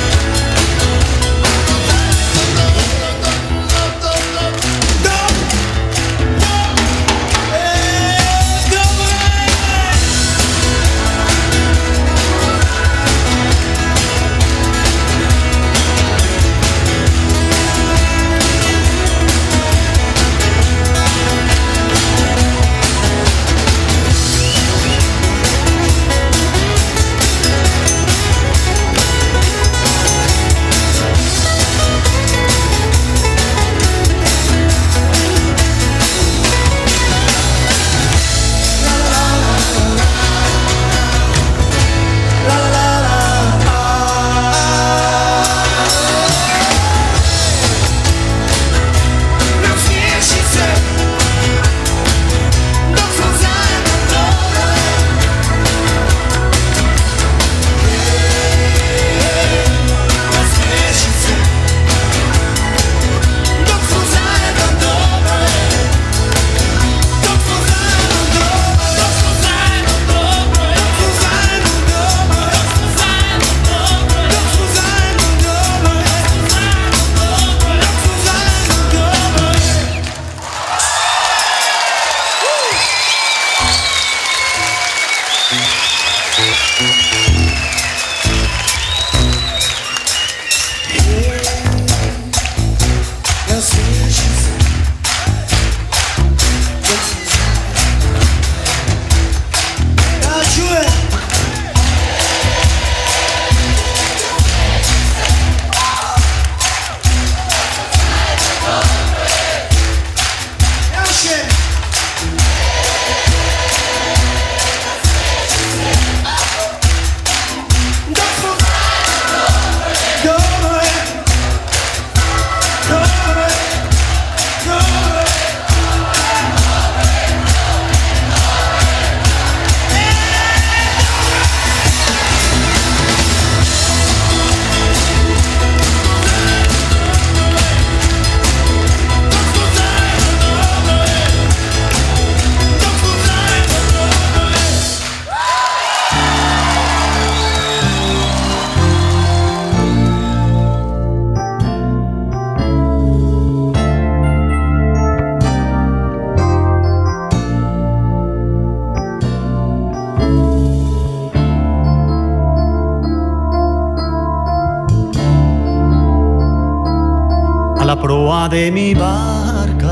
la proa de mi barca,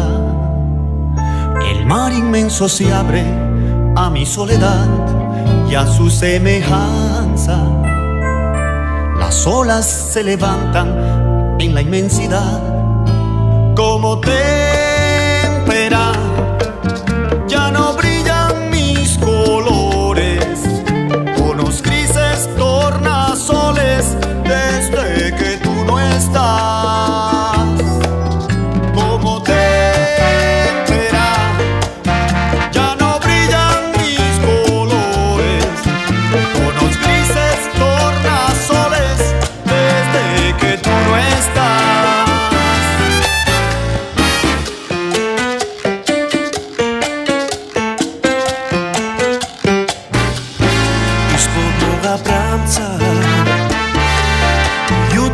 el mar inmenso se abre a mi soledad y a su semejanza. Las olas se levantan en la inmensidad como témpera. Ya no brillan mis colores, unos grises tornasoles desde que tú no estás. Como témpera, ya no brillan mis colores, unos grises tornasoles desde que tú no estás.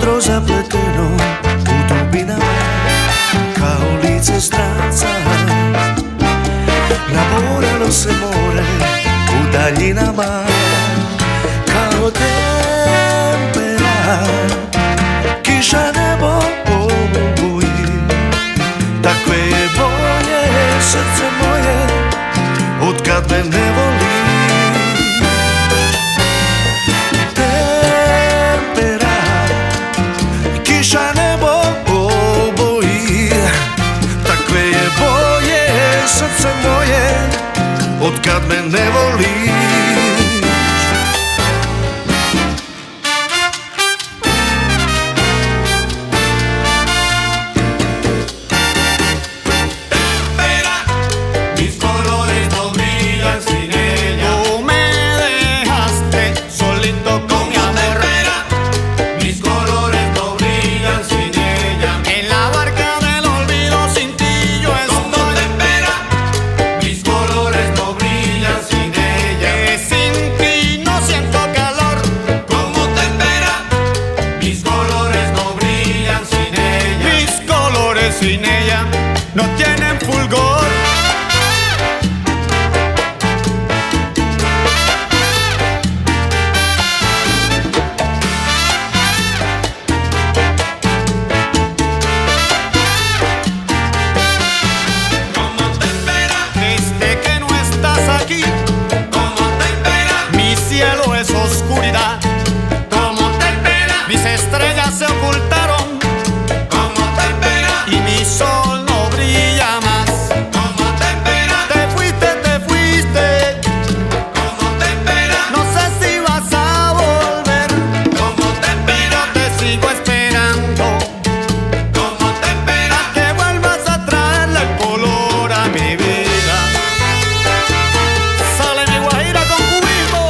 mudro zapleteno u dubinama, kao lice stranca. Naborano se more u daljinama, kao tempera, kiša nebo obuji. Takve je boje srce moje, otkad me ne voli. Tempera, kiša nebo oboji. Takve je boje srce moje, otkad me ne voli. Sin ella no tienen fulgor. Como tempera, desde que no estás aquí. Como tempera, mi cielo es oscuridad. Como tempera, mis estrellas se ocultaron. Y mi sol no brilla más. Como tempera, te fuiste, te fuiste. Como tempera, no sé si vas a volver. Como tempera, te sigo esperando. Como tempera, que vuelvas a traerle el color a mi vida. Sale mi guajira con cubismo.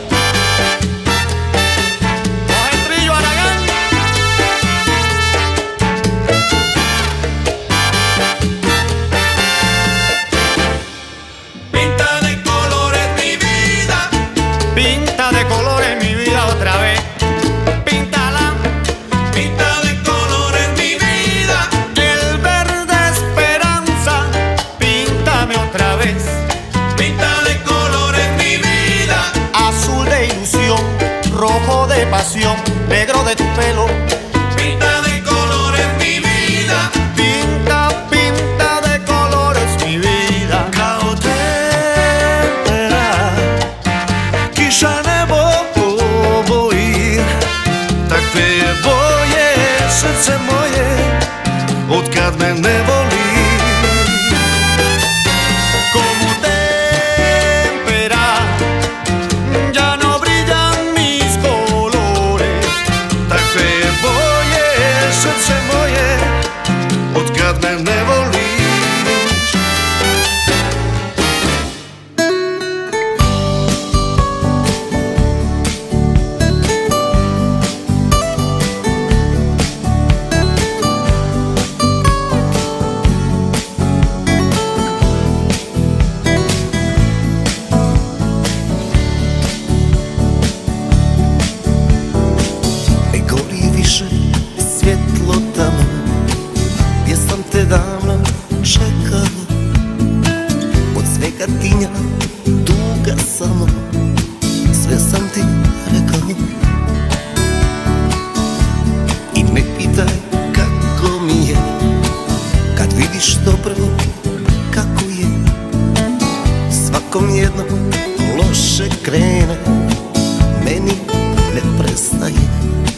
Coge trillo Aragán. Pinta de colores mi vida otra vez. Píntala. Pinta de colores mi vida. El verde esperanza. Píntame otra vez. Pinta de colores mi vida. Azul de ilusión, rojo de pasión, negro de tu pelo. Pinta de colores mi vida. Pinta, pinta de colores mi vida. Kao tempera, kiša nebo oboji. Takve je boje srce moje, otkad me ne voli. Como tempera, ya no brillan mis colores. Takve je boje srce moje, otkad me ne voliš. Ne gori više svjetlo tamo, gdje sam te davno čekao. Od svega tinja tuga samo, sve sam ti rekao. I ne pitaj kako mi je, kad vidiš dobro kako je. Svakom jednom loše krene, meni ne prestaje.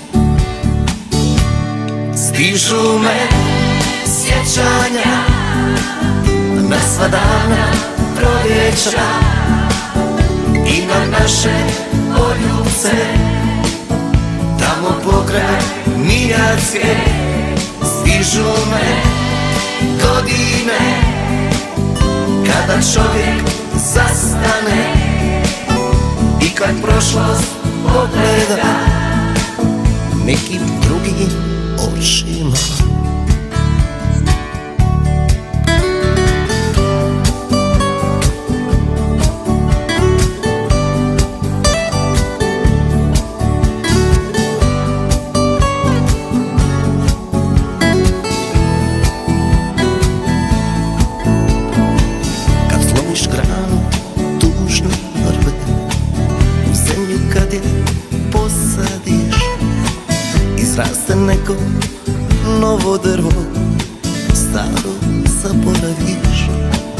Stižu me sjećanja na sva dana proljeća i na naše poljubce, tamo pokraj Mijatske. Stižu me godine kada čovjek zastane i kad prošlost pogleda nekim drugim očima. raste neko novo drvo, staro zaboraviš.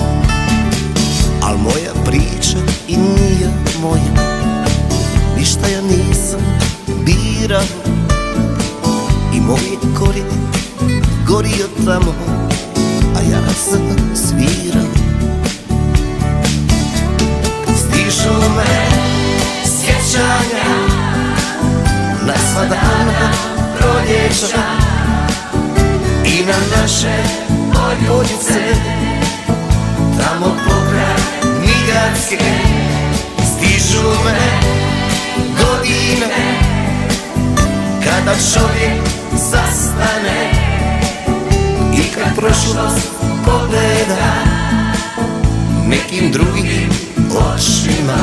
Al moja priča i nije moja, ništa ja nisam birao. I moj korijen gorio tamo, a ja sam svirao. Stižu me sjećanja na sva dana proljeća i na naše poljubice tamo pokraj Migarske. Stižu me godine kada čovjek zastane i kad prošlost pogleda nekim drugim očima.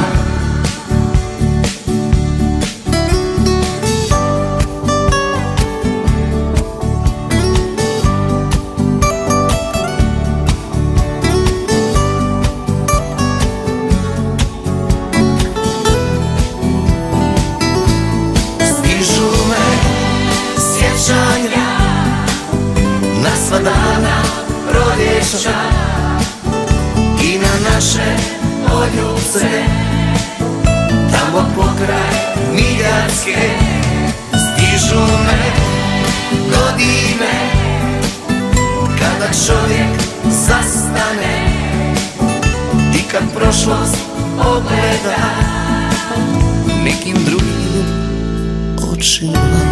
Na sva dana proljeća i na naše poljubce tamo pokraj Migarske. Stižu me godine kada čovjek zastane i kad prošlost pogleda nekim drugim očima.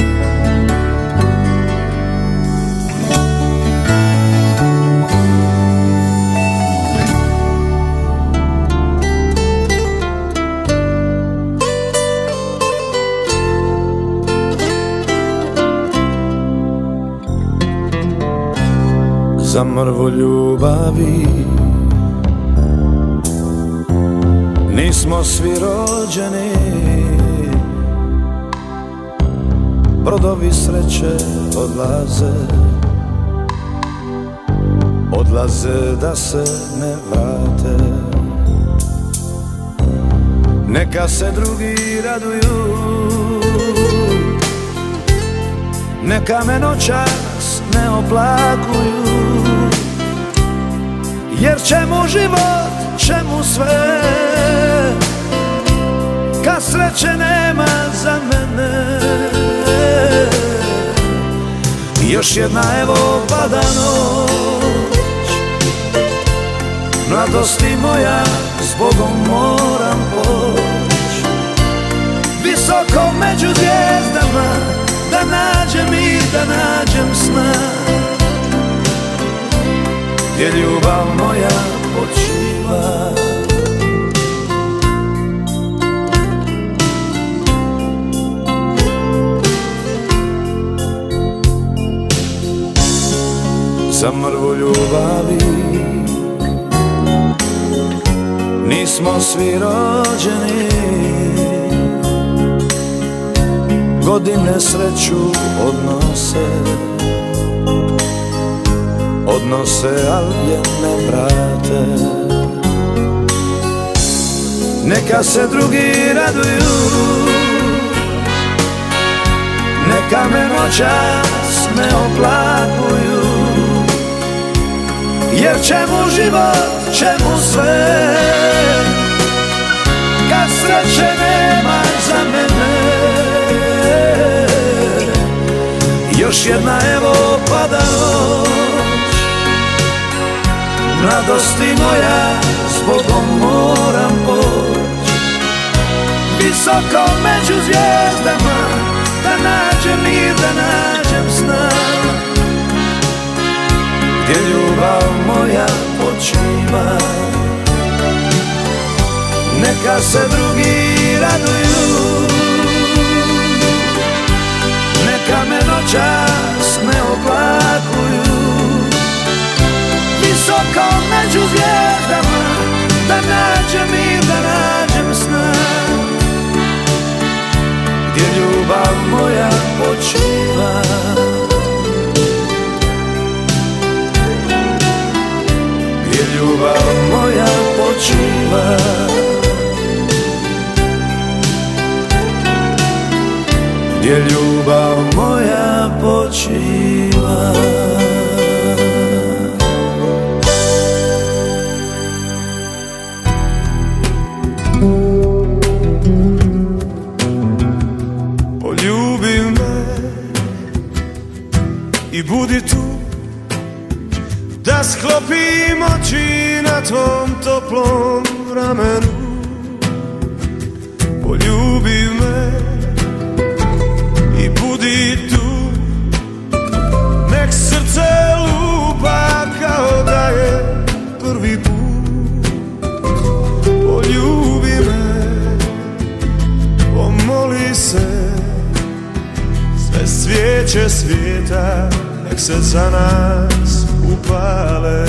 Za mrvu ljubavi nismo svi rođeni, brodovi sreće odlaze, odlaze da se ne vrate. Neka se drugi raduju, neka me noćas ne oplakuju, jer čemu život, čemu sve, kad sreće nema za mene. Još jedna evo pada noć, mladosti moja s Bogom moram poć. Visoko među zvijezdama da nađem mir, da nađem sna, gdje ljubav moja počiva. Za mrvu ljubavi nismo svi rođeni, godine sreću odnose, odnose, ali je ne vrate. Neka se drugi raduju, neka me noćas ne oplakuju, jer čemu život, čemu sve, kad sreće nema za mene. Još jedna evo pada noć, mladosti moja s Bogom moram poć. Visoko među zvijezdama da nađem mir, da nađem sna, gdje ljubav moja počiva. Neka se drugi raduju, neka me noćas ne oplakuju. Visoko među zvijezdama da nađem mir, da nađem sna, gdje ljubav moja počiva. Gdje ljubav moja počiva. gdje ljubav moja počiva. Poljubi me i budi tu, da sklopim oči na tvom toplom ramenu. Poljubi me i budi tu, nek srce lupa kao da je prvi put. Poljubi me, pomoli se, sve svijeće svijeta nek se za nas upale.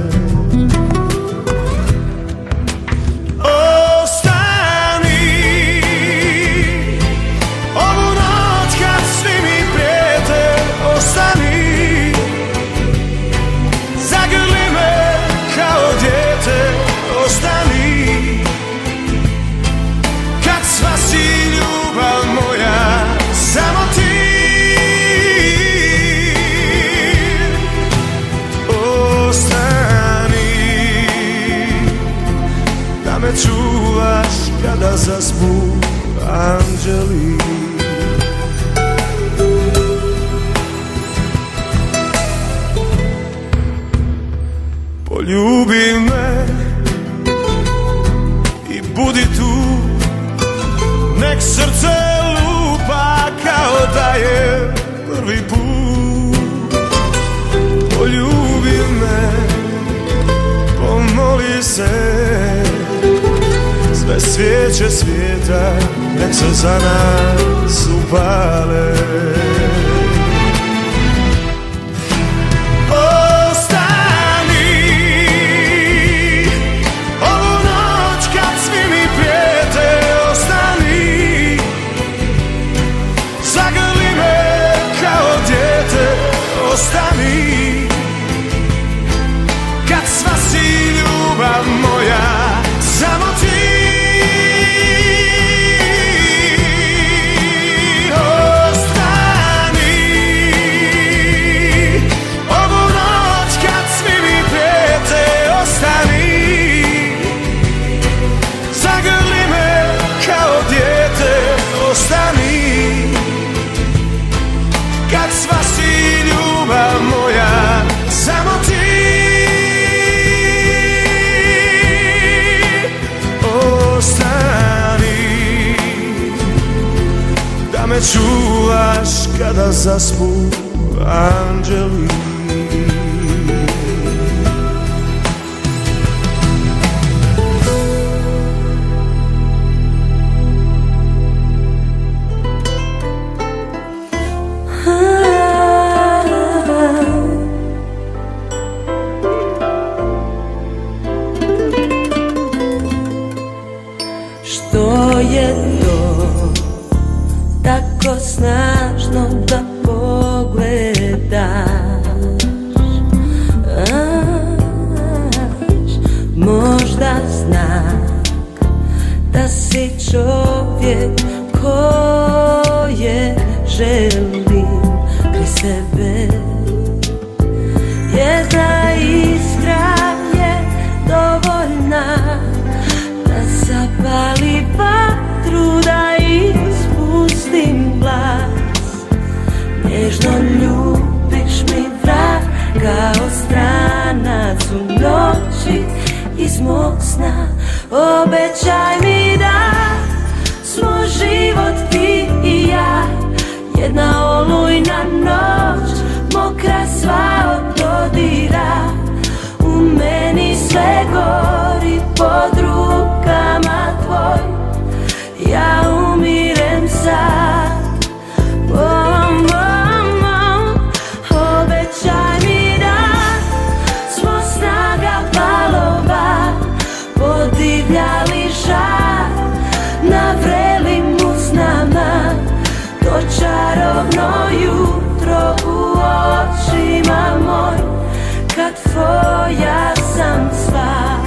Čuvaš kada zaspu anđeli. Poljubi me i budi tu, nek srce lupa kao da je prvi put. Poljubi me, pomoli se, sve svijeće svijeta nek se za nas upale. Ostani ovu noć kad svi mi prijete. Ostani, zagrli me kao dijete. Ostani, kad sva si ljubav moja samo ti. Ostani, kad sva si ljubav moja samo ti. Ostani, da me čuvaš kada zaspu anđeli. Što je to tako snažno da pogledaš? Možda znak da si čovjek koje želim kraj sebe. Jedna iskra je dovoljna da zapali vatru, da ispustim glas. Nježno ljubiš mi vraga, kao stranac u noći iz mog sna. Obećaj mi da smo život ti i ja, jedna olujna noć, mokra sva od dodira. U meni sve gori pod rukama tvoj, ja umirem sad. Bom, bom, bom. Obećaj mi da smo snaga valova podivljali žar na vrelim usnama. To čarovno jutro u očima moj, kad tvoja sam sva.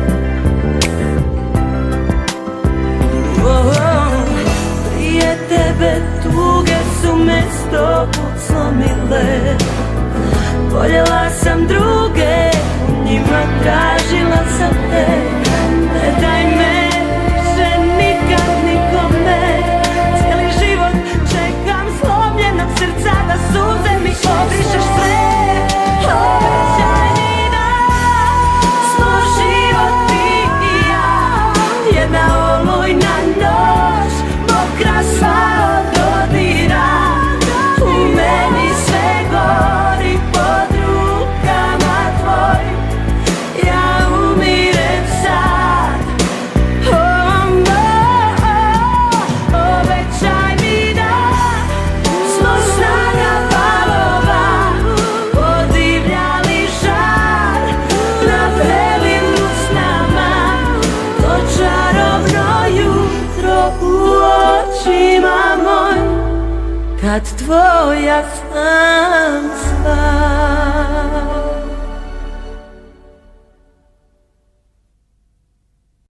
Oh, oh, prije tebe tebe tuge su mesto slomile. Voljela sam druge, u njima tražila sam te. Ne daj me više nikad nikome. Cijeli život čekam slomljenog srca da suze mi obrišeš sve. Obećaj mi da smo život ti i ja. Jedna olujna noć, mokra sva od dodira. U meni sve gori pod rukama tvojim. Ja umirem sad. Oh, oh, oh. Obećaj mi da smo snaga valova podivljali žar. Napravili s nama to čarobno jutro u očima mojim, kad tvoja sam sva.